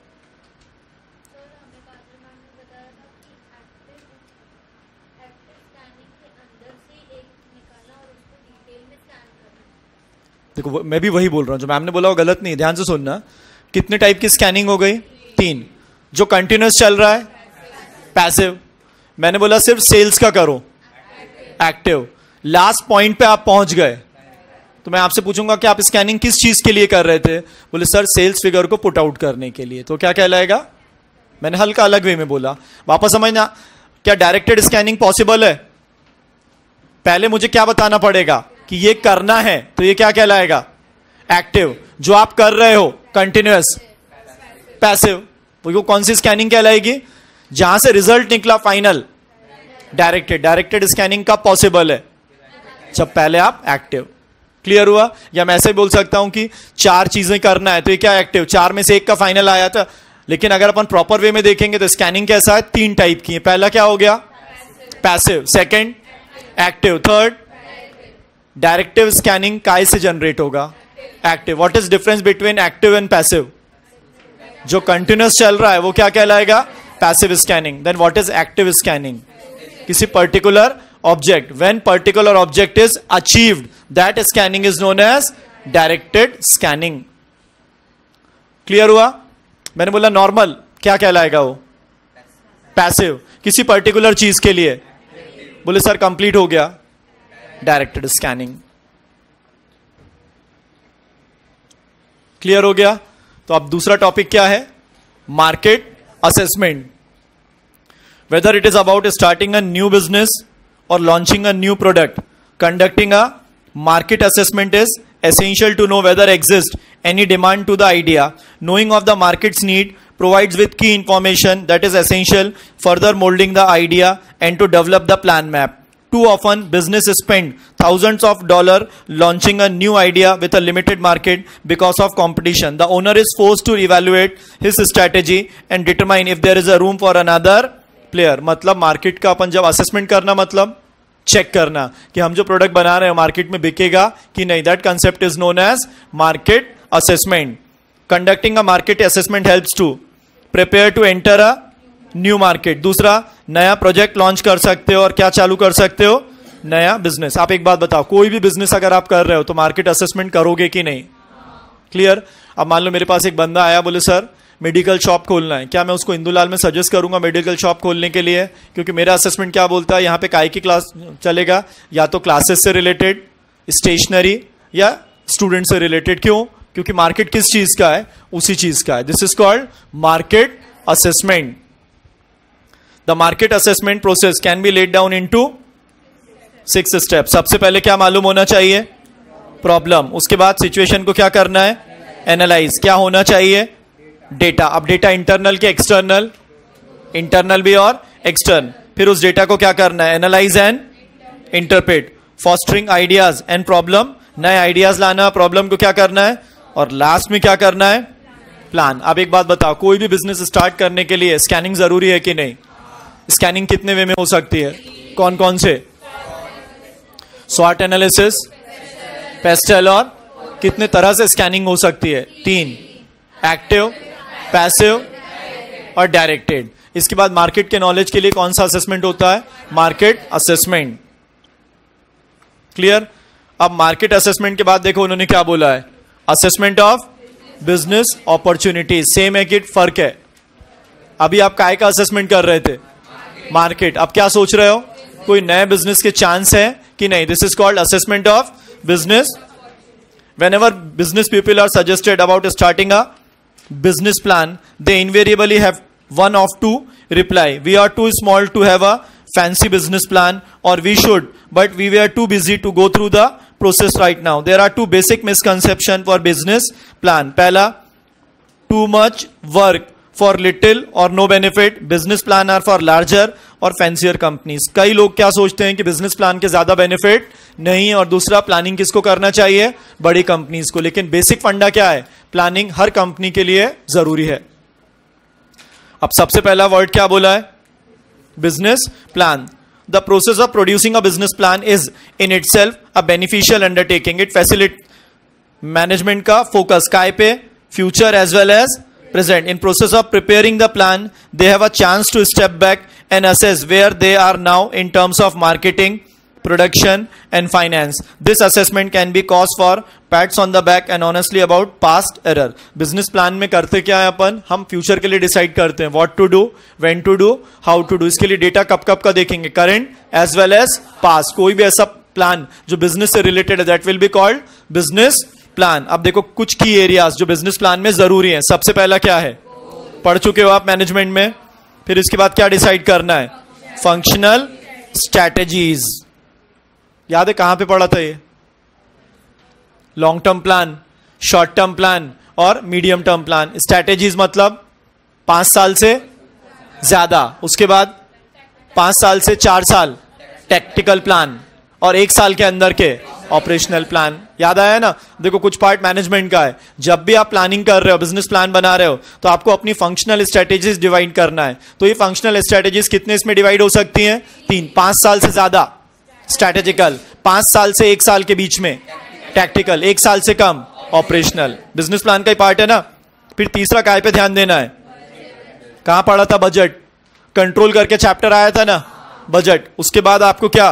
देखो मैं भी वही बोल रहा हूं, जो मैम ने बोला वो गलत नहीं, ध्यान से सुनना. कितने टाइप की स्कैनिंग हो गई? 3. जो कंटिन्यूस चल रहा है पैसिव. मैंने बोला सिर्फ सेल्स का करो एक्टिव. लास्ट पॉइंट पे आप पहुंच गए तो मैं आपसे पूछूंगा कि आप स्कैनिंग किस चीज के लिए कर रहे थे? बोले सर सेल्स फिगर को पुट आउट करने के लिए. तो क्या कहलाएगा? मैंने हल्का अलग वे में बोला. वापस समझना, क्या डायरेक्टेड स्कैनिंग पॉसिबल है? पहले मुझे क्या बताना पड़ेगा कि ये करना है, तो ये क्या कहलाएगा? एक्टिव. जो आप कर रहे हो कंटिन्यूस पैसिव. तो ये कौन सी स्कैनिंग कहलाएगी? जहां से रिजल्ट निकला फाइनल डायरेक्टेड. डायरेक्टेड स्कैनिंग कब पॉसिबल है? जब पहले आप एक्टिव. क्लियर हुआ? या मैं ऐसे बोल सकता हूं कि 4 चीजें करना है तो ये क्या एक्टिव? 4 में से एक का फाइनल आया था. लेकिन अगर अपन प्रॉपर वे में देखेंगे तो स्कैनिंग कैसा है? 3 टाइप की है. पहला क्या हो गया? Passive. Second active. Third directive. Scanning काय से जनरेट होगा? Active. What is difference between active and passive? जो कंटिन्यूस चल रहा है वो क्या कहलाएगा? Passive scanning. Then what is active scanning? किसी particular object. When particular object is achieved that scanning is known as directed scanning. Clear हुआ? मैंने बोला नॉर्मल क्या कहलाएगा वो? पैसिव. किसी पर्टिकुलर चीज के लिए. बोले सर कंप्लीट हो गया डायरेक्टेड स्कैनिंग. क्लियर हो गया? तो अब दूसरा टॉपिक क्या है? Market assessment. Whether it is about starting a new business or launching a new product, conducting a market assessment is essential to know whether exists any demand to the idea. Knowing of the market's need provides with key information that is essential further molding the idea and to develop the plan map. Too often, businesses spend thousands of dollars launching a new idea with a limited market because of competition. The owner is forced to evaluate his strategy and determine if there is a room for another player. मतलब market का अपन जब assessment करना मतलब check करना कि हम जो प्रोडक्ट बना रहे हैं मार्केट में बिकेगा कि नहीं. That concept is known as market assessment. Conducting a market assessment helps to prepare to enter a new market. दूसरा, नया प्रोजेक्ट लॉन्च कर सकते हो और क्या चालू कर सकते हो, नया बिजनेस. आप एक बात बताओ, कोई भी बिजनेस अगर आप कर रहे हो तो मार्केट असेसमेंट करोगे कि नहीं. क्लियर. अब मान लो मेरे पास एक बंदा आया, बोले सर मेडिकल शॉप खोलना है. क्या मैं उसको इंदुलाल में सजेस्ट करूंगा मेडिकल शॉप खोलने के लिए? क्योंकि मेरा असेसमेंट क्या बोलता है, यहाँ पे काय की क्लास चलेगा, या तो क्लासेस से रिलेटेड, स्टेशनरी या स्टूडेंट से रिलेटेड. क्यों? क्योंकि मार्केट किस चीज का है, उसी चीज का है. This is called market assessment. The market assessment process can be laid down into 6 steps. सबसे पहले क्या मालूम होना चाहिए, प्रॉब्लम. उसके बाद सिचुएशन को क्या करना है, एनालाइज. क्या होना चाहिए, डेटा. अब डेटा इंटरनल के एक्सटर्नल, इंटरनल भी और एक्सटर्नल. फिर उस डेटा को क्या करना है, analyse and interpret. Fostering ideas and problem. नए आइडियाज लाना, प्रॉब्लम को क्या करना है, और लास्ट में क्या करना है, प्लान. अब एक बात बताओ, कोई भी बिजनेस स्टार्ट करने के लिए स्कैनिंग जरूरी है कि नहीं? स्कैनिंग कितने वे में हो सकती है, कौन कौन से? स्वॉट एनालिसिस, पेस्टल, और कितने तरह से स्कैनिंग हो सकती है, 3. एक्टिव, पैसिव और डायरेक्टेड. इसके बाद मार्केट के नॉलेज के लिए कौन सा असेसमेंट होता है, मार्केट असेसमेंट. क्लियर. अब मार्केट असेसमेंट के बाद देखो उन्होंने क्या बोला है, assessment of business opportunity. Same है कि फर्क है? अभी आप काय का असेसमेंट कर रहे थे, मार्केट. अब क्या सोच रहे हो, कोई नए बिजनेस के चांस है कि नहीं. This is called assessment of business. Whenever business people are suggested about starting a business plan, they invariably have one of two reply. We are too small to have a fancy business plan, or we should, but we were too busy to go through the process right now. There are two basic misconceptions for business plan. पहला, too much work for little or no benefit. Business plan are for larger और fancier companies. कई लोग क्या सोचते हैं कि business plan के ज्यादा बेनिफिट नहीं. और दूसरा, प्लानिंग किसको करना चाहिए, बड़ी कंपनीज को. लेकिन बेसिक फंडा क्या है, प्लानिंग हर कंपनी के लिए जरूरी है. अब सबसे पहला वर्ड क्या बोला है, business plan. The process of producing a business plan is in itself a beneficial undertaking. It facilitate management का फोकस काय पे, future as well as present. In process of preparing the plan, they have a chance to step back and assess where they are now in terms of marketing, production and finance. This assessment can be cause for pats on the back and honestly about past error. business plan में करते क्या है अपन, हम future के लिए decide करते हैं what to do, when to do, how to do. इसके लिए डेटा कब कब का देखेंगे, current as well as past. कोई भी ऐसा प्लान जो बिजनेस से रिलेटेड है, that will be called business plan. अब देखो कुछ की एरियाज जो बिजनेस प्लान में जरूरी है. सबसे पहला क्या है, पढ़ चुके हो आप मैनेजमेंट में. फिर इसके बाद क्या डिसाइड करना है, फंक्शनल स्ट्रैटेजीज. याद है कहां पे पढ़ा था ये, long term plan, short term plan और मीडियम टर्म प्लान. स्ट्रैटेजीज मतलब 5 साल से ज्यादा, उसके बाद 5 साल से 4 साल टैक्टिकल प्लान, और 1 साल के अंदर के ऑपरेशनल प्लान. याद आया ना. देखो कुछ पार्ट मैनेजमेंट का है. जब भी आप प्लानिंग कर रहे हो, बिजनेस प्लान बना रहे हो, तो आपको अपनी फंक्शनल स्ट्रेटेजीज डिवाइड करना है. तो ये फंक्शनल स्ट्रेटेजीज कितने इसमें डिवाइड हो सकती हैं, 3. 5 साल से ज्यादा स्ट्रैटेजिकल, 5 साल से 1 साल के बीच में टैक्टिकल, 1 साल से कम ऑपरेशनल. बिजनेस प्लान का ही पार्ट है ना. फिर तीसरा काय पे ध्यान देना है, कहां पढ़ा था, बजट. कंट्रोल करके चैप्टर आया था ना, बजट. उसके बाद आपको क्या,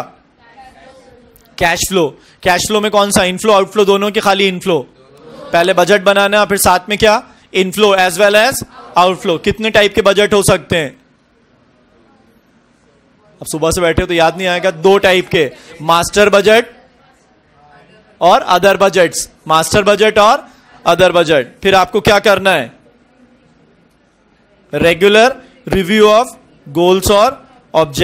कैश फ्लो. कैश फ्लो में कौन सा, इनफ्लो आउटफ्लो दोनों की, खाली इनफ्लो. पहले बजट बनाना, फिर साथ में क्या, inflow as well as outflow. कितने टाइप के बजट हो सकते हैं, अब सुबह से बैठे हो तो याद नहीं आएगा. 2 टाइप के, मास्टर बजट और अदर बजट्स. मास्टर बजट और अदर बजट. फिर आपको क्या करना है, रेगुलर रिव्यू ऑफ गोल्स और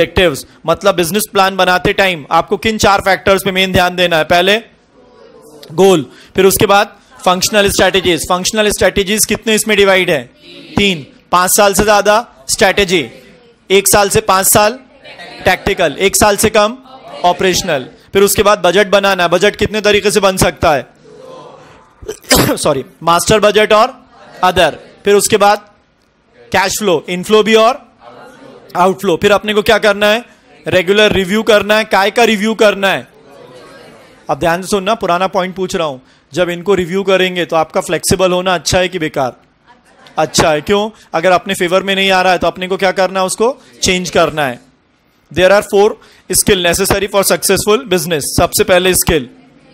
ऑब्जेक्टिव्स. मतलब बिजनेस प्लान बनाते टाइम आपको किन 4 फैक्टर्स पे मेन ध्यान देना है, पहले गोल। फिर उसके बाद फंक्शनल स्ट्रैटेजीज। फंक्शनल स्ट्रैटेजीज कितने इसमें डिवाइड है? 3। 5 साल से ज्यादा स्ट्रैटेजी, 1 साल से 5 साल टैक्टिकल, 1 साल से कम ऑपरेशनल। फिर उसके बाद बजट बनाना है। बजट कितने तरीके से बन सकता है? सॉरी, मास्टर बजट और अदर। फिर उसके बाद कैश फ्लो, इनफ्लो भी और आउटफ्लो। फिर अपने को क्या करना है? रेगुलर रिव्यू करना है। काय का रिव्यू करना है? अब ध्यान से सुनना, पुराना पॉइंट पूछ रहा हूं। जब इनको रिव्यू करेंगे तो आपका फ्लेक्सिबल होना अच्छा है कि बेकार? अच्छा है। क्यों? अगर अपने फेवर में नहीं आ रहा है तो अपने को क्या करना है? उसको चेंज करना है। There are 4 skill necessary for successful business. सबसे पहले skill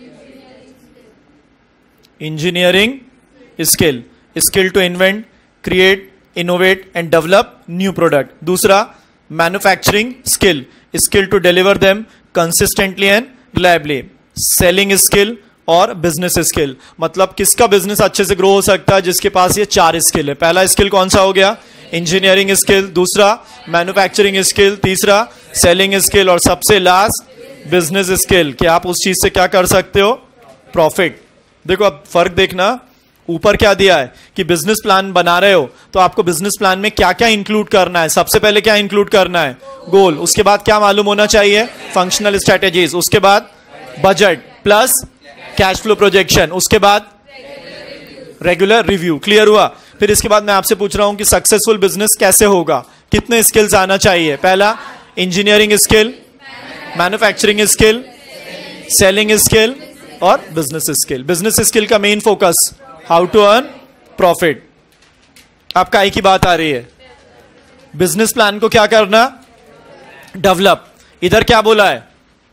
engineering skill, skill to invent, create, innovate and develop new product. दूसरा manufacturing skill, skill to deliver them consistently and reliably. Selling skill और business skill, मतलब किसका business अच्छे से grow हो सकता है? जिसके पास ये 4 स्किल है। पहला स्किल कौन सा हो गया? Engineering skill. दूसरा मैन्युफैक्चरिंग स्किल। तीसरा सेलिंग स्किल। और सबसे लास्ट बिजनेस स्किल, कि आप उस चीज से क्या कर सकते हो? प्रॉफिट। देखो अब फर्क देखना, ऊपर क्या दिया है कि बिजनेस प्लान बना रहे हो तो आपको बिजनेस प्लान में क्या क्या इंक्लूड करना है। सबसे पहले क्या इंक्लूड करना है? गोल। उसके बाद क्या मालूम होना चाहिए? Functional strategies. उसके बाद budget plus cash flow projection. उसके बाद रेगुलर रिव्यू। क्लियर हुआ? फिर इसके बाद मैं आपसे पूछ रहा हूं कि सक्सेसफुल बिजनेस कैसे होगा? कितने स्किल्स आना चाहिए? पहला engineering skill, manufacturing skill, selling skill और बिजनेस स्किल। बिजनेस स्किल का main focus how to earn profit. आपका एक ही बात आ रही है, बिजनेस प्लान को क्या करना? डेवलप। इधर क्या बोला है?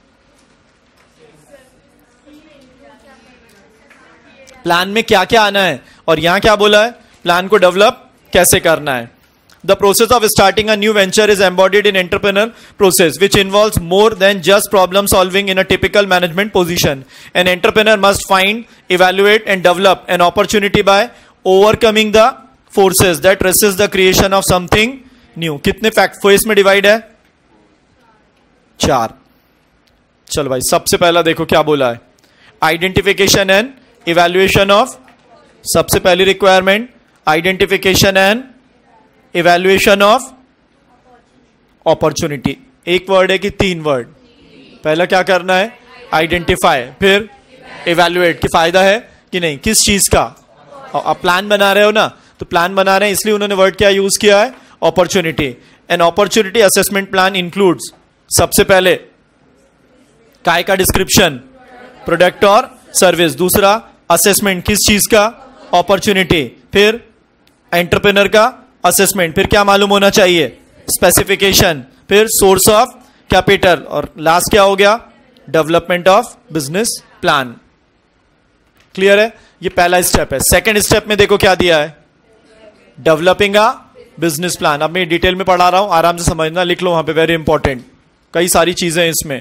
प्लान में क्या क्या आना है, और यहां क्या बोला है? प्लान को डेवलप कैसे करना है। The process of starting a new venture is embodied in entrepreneur process, which involves more than just problem solving in a typical management position. An entrepreneur must find, evaluate, and develop an opportunity by overcoming the forces that resist the creation of something new. कितने fact phase में divide है? 4। चलो भाई, सबसे पहला देखो क्या बोला है? Identification and evaluation of. सबसे पहली requirement identification and evaluation of opportunity. एक वर्ड है कि 3 वर्ड? पहला क्या करना है? आइडेंटिफाई, फिर इवैल्यूएट कि फायदा है कि नहीं, किस चीज का। आप प्लान बना रहे हो ना, तो प्लान बना रहे हैं इसलिए उन्होंने वर्ड क्या यूज किया है? Opportunity. An opportunity assessment plan includes, सबसे पहले काय का डिस्क्रिप्शन, प्रोडक्ट और सर्विस। दूसरा असेसमेंट, किस चीज का? अपॉर्चुनिटी। फिर एंटरप्रेन्योर का असेसमेंट, फिर क्या मालूम होना चाहिए? स्पेसिफिकेशन। फिर सोर्स ऑफ कैपिटल, और लास्ट क्या हो गया? Development of business plan. Clear है? ये पहला स्टेप है। सेकंड स्टेप में देखो क्या दिया है? Developing a business plan. अब मैं डिटेल में पढ़ा रहा हूं, आराम से समझना, लिख लो वहां पे, वेरी इंपॉर्टेंट, कई सारी चीजें इसमें।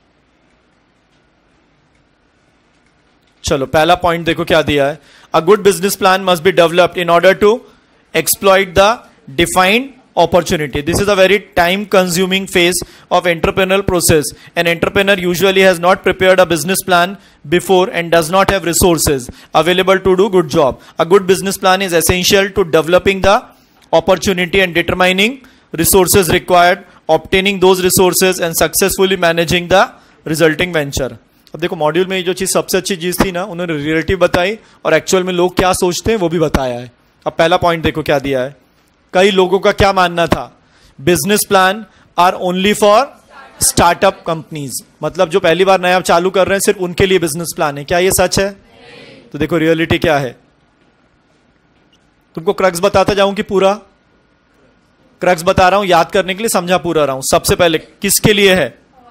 चलो पहला पॉइंट देखो क्या दिया है? A good business plan must be developed in order to exploit the defined opportunity. This is a very time consuming phase of entrepreneurial process. An entrepreneur usually has not prepared a business plan before and does not have resources available to do good job. A good business plan is essential to developing the opportunity and determining resources required, obtaining those resources and successfully managing the resulting venture. अब देखो module में जो चीज सबसे अच्छी चीज थी ना, उन्होंने रिलेटिव बताई और एक्चुअल में लोग क्या सोचते हैं वो भी बताया है। अब पहला पॉइंट देखो क्या दिया है? कई लोगों का क्या मानना था? Business plan are only for startup companies, मतलब जो पहली बार नया चालू कर रहे हैं सिर्फ उनके लिए बिजनेस प्लान है। क्या ये सच है? तो देखो रियलिटी क्या है। तुमको क्रक्स बताता जाऊं कि पूरा क्रक्स बता रहा हूं, याद करने के लिए, समझा पूरा रहा हूं। सबसे पहले किसके लिए है?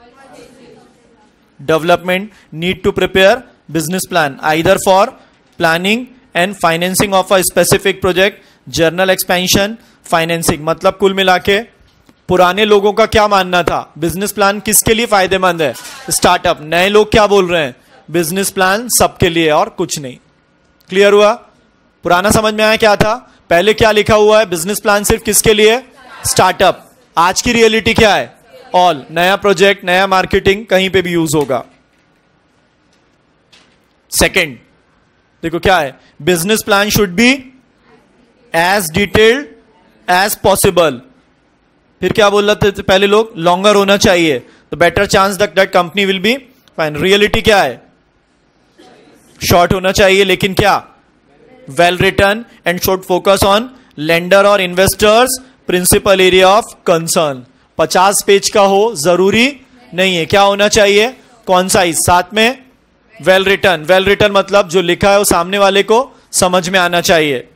Development need to prepare business plan either for planning and financing of a specific project, general expansion, financing. मतलब कुल मिला के पुराने लोगों का क्या मानना था? बिजनेस प्लान किसके लिए फायदेमंद है? स्टार्टअप। नए लोग क्या बोल रहे हैं? बिजनेस प्लान सबके लिए और कुछ नहीं। क्लियर हुआ? पुराना समझ में आया क्या था? पहले क्या लिखा हुआ है? बिजनेस प्लान सिर्फ किसके लिए? स्टार्टअप। आज की रियलिटी क्या है? ऑल। नया प्रोजेक्ट, नया मार्केटिंग कहीं पे भी यूज होगा। सेकंड देखो क्या है, business plan should be as detailed as possible. फिर क्या बोल रहे थे पहले लोग, लॉन्गर होना चाहिए, तो better chance that company will be fine. Reality क्या है, शॉर्ट होना चाहिए लेकिन क्या, well written and should focus on lender और investors principal area of concern. 50 page का हो जरूरी नहीं है, क्या होना चाहिए, कॉन्साइज, साथ में वेल रिटन। वेल रिटन मतलब जो लिखा है वो सामने वाले को समझ में आना चाहिए।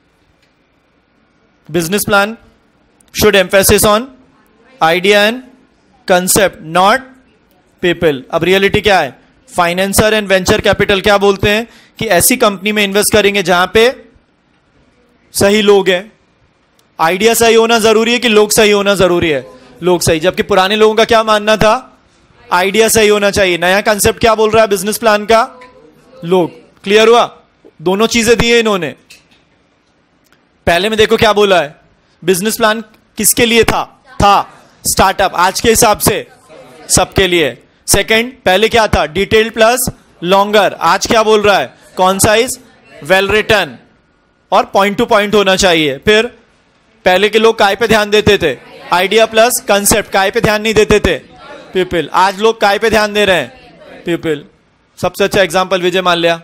Business plan should emphasis on idea and concept not people. अब रियलिटी क्या है, फाइनेंसर एंड वेंचर कैपिटल क्या बोलते हैं कि ऐसी कंपनी में इन्वेस्ट करेंगे जहां पे सही लोग हैं। आइडिया सही होना जरूरी है कि लोग सही होना जरूरी है, लोग सही। जबकि पुराने लोगों का क्या मानना था, आइडिया सही होना चाहिए। नया कंसेप्ट क्या बोल रहा है बिजनेस प्लान का, लोग। क्लियर हुआ, दोनों चीजें दी है इन्होंने। पहले में देखो क्या बोला है, बिजनेस प्लान किसके लिए था स्टार्टअप, आज के हिसाब से सबके लिए। सेकंड, पहले क्या था, डिटेल्ड प्लस लॉन्गर, आज क्या बोल रहा है, कॉन्साइज, वेल रिटन और पॉइंट टू पॉइंट होना चाहिए। फिर पहले के लोग काय पे ध्यान देते थे, आइडिया प्लस कंसेप्ट, काय पे ध्यान नहीं देते थे, पीपल। आज लोग काय पे ध्यान दे रहे हैं, पीपल। सबसे अच्छा एग्जांपल विजय माल्या।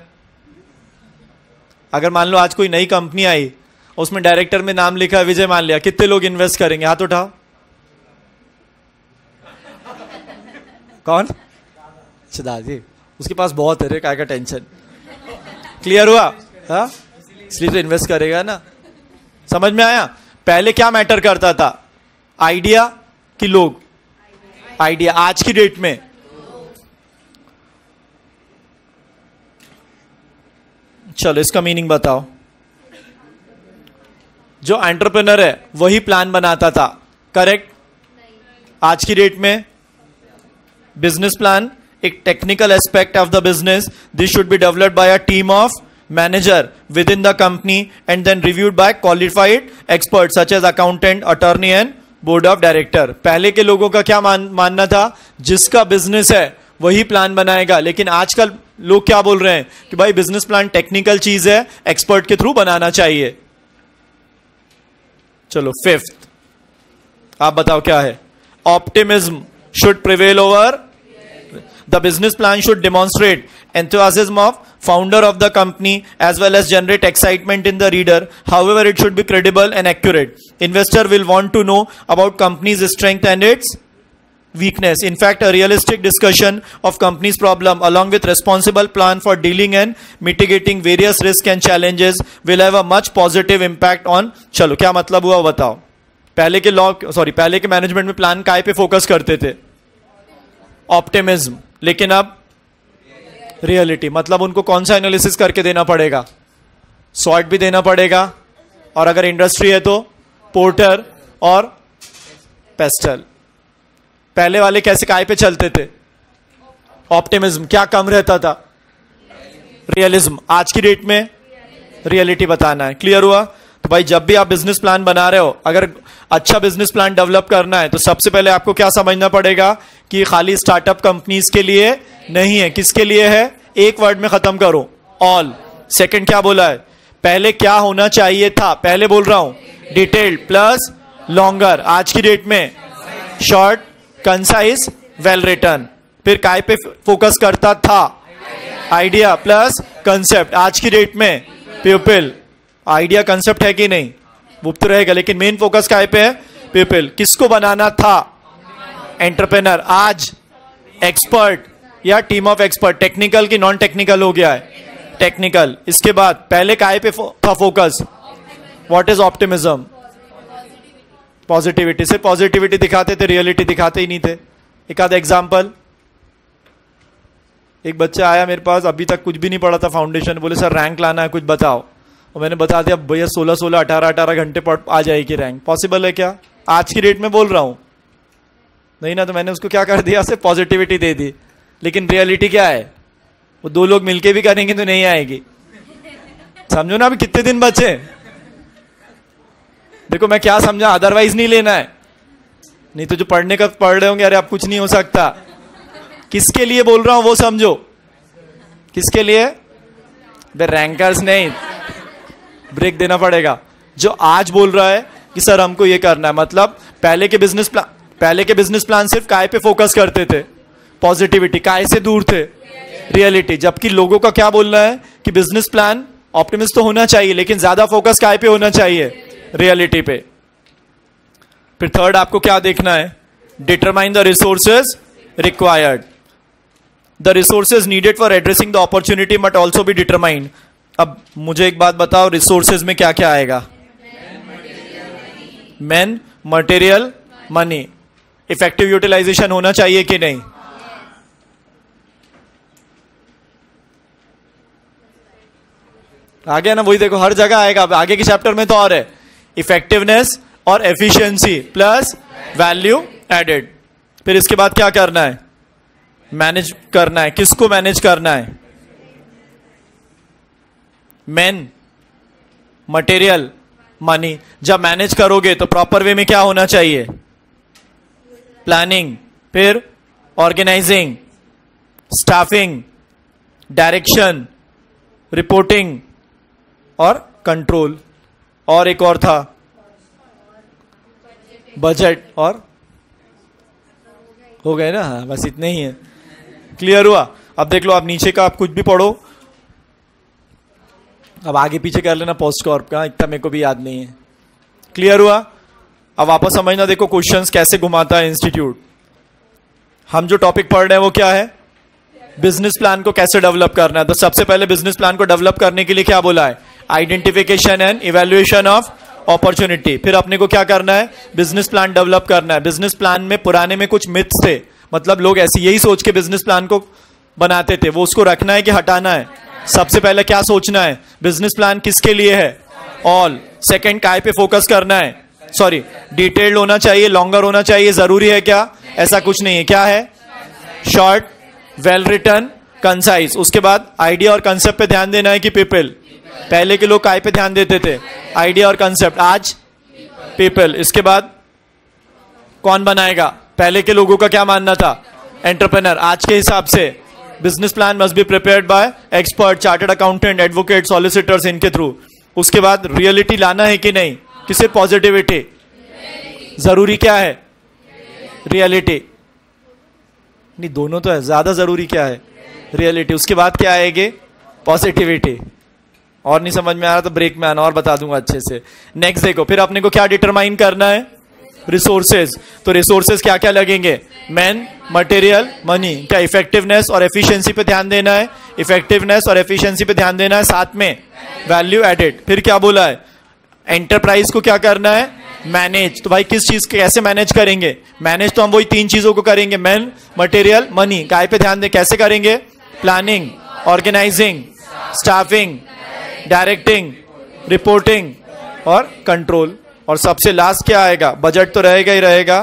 अगर मान लो आज कोई नई कंपनी आई, उसमें डायरेक्टर में नाम लिखा है विजय माल्या, कितने लोग इन्वेस्ट करेंगे, हाथ उठाओ। कौन, दादी, उसके पास बहुत है रे, काय का टेंशन। क्लियर हुआ, हाँ, इसलिए तो इन्वेस्ट करेगा ना। समझ में आया, पहले क्या मैटर करता था, आइडिया कि लोग, आइडिया। आज की डेट में चलो इसका मीनिंग बताओ। जो एंटरप्रेन्योर है वही प्लान बनाता था, करेक्ट। आज की डेट में बिजनेस प्लान एक technical aspect of the business, this should be developed by a team of manager within the company and then reviewed by qualified expert such as accountant, attorney and board of director. पहले के लोगों का क्या मानना था, जिसका business है वही प्लान बनाएगा। लेकिन आजकल लोग क्या बोल रहे हैं कि भाई बिजनेस प्लान टेक्निकल चीज है, एक्सपर्ट के थ्रू बनाना चाहिए। चलो फिफ्थ, आप बताओ क्या है, optimism should prevail over the business plan, should demonstrate enthusiasm of founder of the company as well as generate excitement in the reader. However, it should be credible and accurate. Investor will want to know about company's strength and its weakness. In fact, a realistic discussion of company's problem along with responsible plan for dealing and mitigating various risks and challenges will have a much positive impact on. चलो क्या मतलब हुआ बताओ। पहले के management में plan काय पे फोकस करते थे, ऑप्टिमिज्म। लेकिन अब रियलिटी, मतलब उनको कौन सा एनालिसिस करके देना पड़ेगा, सॉर्ट भी देना पड़ेगा, और अगर इंडस्ट्री है तो पोर्टर और पेस्टल। पहले वाले कैसे काय पे चलते थे, ऑप्टिमिज्म, क्या कम रहता था, रियलिज्म। आज की डेट में रियलिटी बताना है। क्लियर हुआ। तो भाई जब भी आप बिजनेस प्लान बना रहे हो, अगर अच्छा बिजनेस प्लान डेवलप करना है तो सबसे पहले आपको क्या समझना पड़ेगा कि खाली स्टार्टअप कंपनीज के लिए नहीं है, किसके लिए है, एक वर्ड में खत्म करो, ऑल। सेकंड क्या बोला है, पहले क्या होना चाहिए था, पहले बोल रहा हूं डिटेल्ड प्लस लॉन्गर, आज की डेट में शॉर्ट, कंसाइज, वेल रिटन। फिर काय पे फोकस करता था, आइडिया प्लस कंसेप्ट, आज की डेट में पीपल। आइडिया कंसेप्ट है कि नहीं, वो तो रहेगा, लेकिन मेन फोकस काय पे है, पीपल। किसको बनाना था, एंटरप्रेनर, आज एक्सपर्ट या टीम ऑफ एक्सपर्ट। टेक्निकल की नॉन टेक्निकल हो गया है, टेक्निकल। इसके बाद पहले काय पे था focus, what is optimism, positivity. से पॉजिटिविटी दिखाते थे, रियलिटी दिखाते ही नहीं थे। एक आधा एग्जाम्पल, एक बच्चा आया मेरे पास, अभी तक कुछ भी नहीं पढ़ा था फाउंडेशन, बोले सर रैंक लाना है, कुछ बताओ। और मैंने बता दिया भैया 16 18 घंटे पढ़ आ जाएगी रैंक। पॉसिबल है क्या, आज की डेट में बोल रहा हूं, नहीं ना। तो मैंने उसको क्या कर दिया, सिर्फ पॉजिटिविटी दे दी। लेकिन रियलिटी क्या है, वो दो लोग मिलके भी करेंगे तो नहीं आएगी। समझो ना, अभी कितने दिन बचे। देखो मैं क्या समझा, अदरवाइज नहीं लेना है, नहीं तो जो पढ़ने का पढ़ रहे होंगे, अरे अब कुछ नहीं हो सकता। किसके लिए बोल रहा हूं वो समझो, किसके लिए, वे रैंकर्स नहीं, ब्रेक देना पड़ेगा। जो आज बोल रहा है कि सर हमको ये करना है, मतलब पहले के बिजनेस प्लान सिर्फ काय पे फोकस करते थे, पॉजिटिविटी, काय से दूर थे, रियलिटी। जबकि लोगों का क्या बोलना है कि बिजनेस प्लान ऑप्टिमिस्ट तो होना चाहिए, लेकिन ज्यादा फोकस काय पे होना चाहिए, रियलिटी पे। फिर थर्ड आपको क्या देखना है, determine the resources required. The resources needed for addressing the opportunity must also be determined. अब मुझे एक बात बताओ, रिसोर्सेज में क्या क्या आएगा? Man, material, money. Effective utilization होना चाहिए कि नहीं? आगे ना वही देखो, हर जगह आएगा। आगे के चैप्टर में तो और है, इफेक्टिवनेस और एफिशिएंसी प्लस वैल्यू एडेड। फिर इसके बाद क्या करना है? मैनेज करना है। किसको मैनेज करना है? Man, material, money. जब मैनेज करोगे तो प्रॉपर वे में क्या होना चाहिए? प्लानिंग, फिर ऑर्गेनाइजिंग, स्टाफिंग, डायरेक्शन, रिपोर्टिंग और कंट्रोल। और एक और था, बजट। और हो गए ना? हाँ, बस इतने ही है। क्लियर हुआ? अब देख लो, आप नीचे का आप कुछ भी पढ़ो, अब आगे पीछे कर लेना पोस्ट कॉर्प का, इतना मेरे को भी याद नहीं है। क्लियर हुआ? अब वापस समझना, देखो क्वेश्चंस कैसे घुमाता है इंस्टीट्यूट। हम जो टॉपिक पढ़ रहे हैं वो क्या है? बिजनेस प्लान को कैसे डेवलप करना है। तो सबसे पहले बिजनेस प्लान को डेवलप करने के लिए क्या बोला है? Identification and evaluation of opportunity. फिर अपने को क्या करना है? बिजनेस प्लान डेवलप करना है। बिजनेस प्लान में पुराने में कुछ मिथ्स थे, मतलब लोग ऐसे यही सोच के बिजनेस प्लान को बनाते थे, वो उसको रखना है कि हटाना है? सबसे पहले क्या सोचना है? बिजनेस प्लान किसके लिए है? ऑल। सेकंड, काय पे फोकस करना है? सॉरी, डिटेल्ड होना चाहिए, लॉन्गर होना चाहिए, जरूरी है क्या? ऐसा कुछ नहीं है। क्या है? Short, well written, concise. उसके बाद आइडिया और कंसेप्ट पे ध्यान देना है कि पीपल। पहले के लोग काय पे ध्यान देते थे? आइडिया और कंसेप्ट। आज पीपल। इसके बाद कौन बनाएगा? पहले के लोगों का क्या मानना था? एंटरप्रेन्योर। आज के हिसाब से business plan must be prepared by expert, chartered accountant, advocate, solicitors, इनके थ्रू। उसके बाद रियलिटी लाना है कि नहीं? किसे? पॉजिटिविटी। जरूरी क्या है? रियलिटी। नहीं, दोनों तो है, ज्यादा जरूरी क्या है? रियलिटी। उसके बाद क्या आएगी? पॉजिटिविटी। और नहीं समझ में आ रहा तो ब्रेक में आना, और बता दूंगा अच्छे से। नेक्स्ट देखो, फिर अपने को क्या डिटरमाइन करना है? रिसोर्सेज। तो रिसोर्सेज क्या क्या लगेंगे? Man, material, money. क्या इफेक्टिवनेस और एफिशिएंसी पे ध्यान देना है? इफेक्टिवनेस और एफिशिएंसी पे ध्यान देना है, साथ में वैल्यू एडेड। फिर क्या बोला है? एंटरप्राइज को क्या करना है? मैनेज। तो भाई किस चीज के कैसे मैनेज करेंगे? मैनेज तो हम वही तीन चीजों को करेंगे, मैन, मटेरियल, मनी। काय पे ध्यान दे, कैसे करेंगे? Planning, organizing, staffing, directing, reporting और कंट्रोल। और सबसे लास्ट क्या आएगा? बजट तो रहेगा ही रहेगा।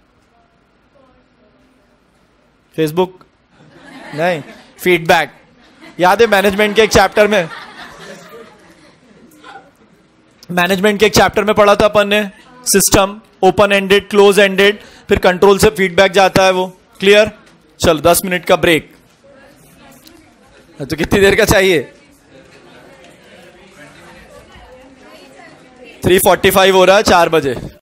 फेसबुक नहीं, फीडबैक। याद है मैनेजमेंट के एक चैप्टर में, पढ़ा था अपन ने, system, open ended, close ended, फिर कंट्रोल से फीडबैक जाता है वो। क्लियर? चलो 10 मिनट का ब्रेक। तो कितनी देर का चाहिए? 3:45 हो रहा है, 4 बजे।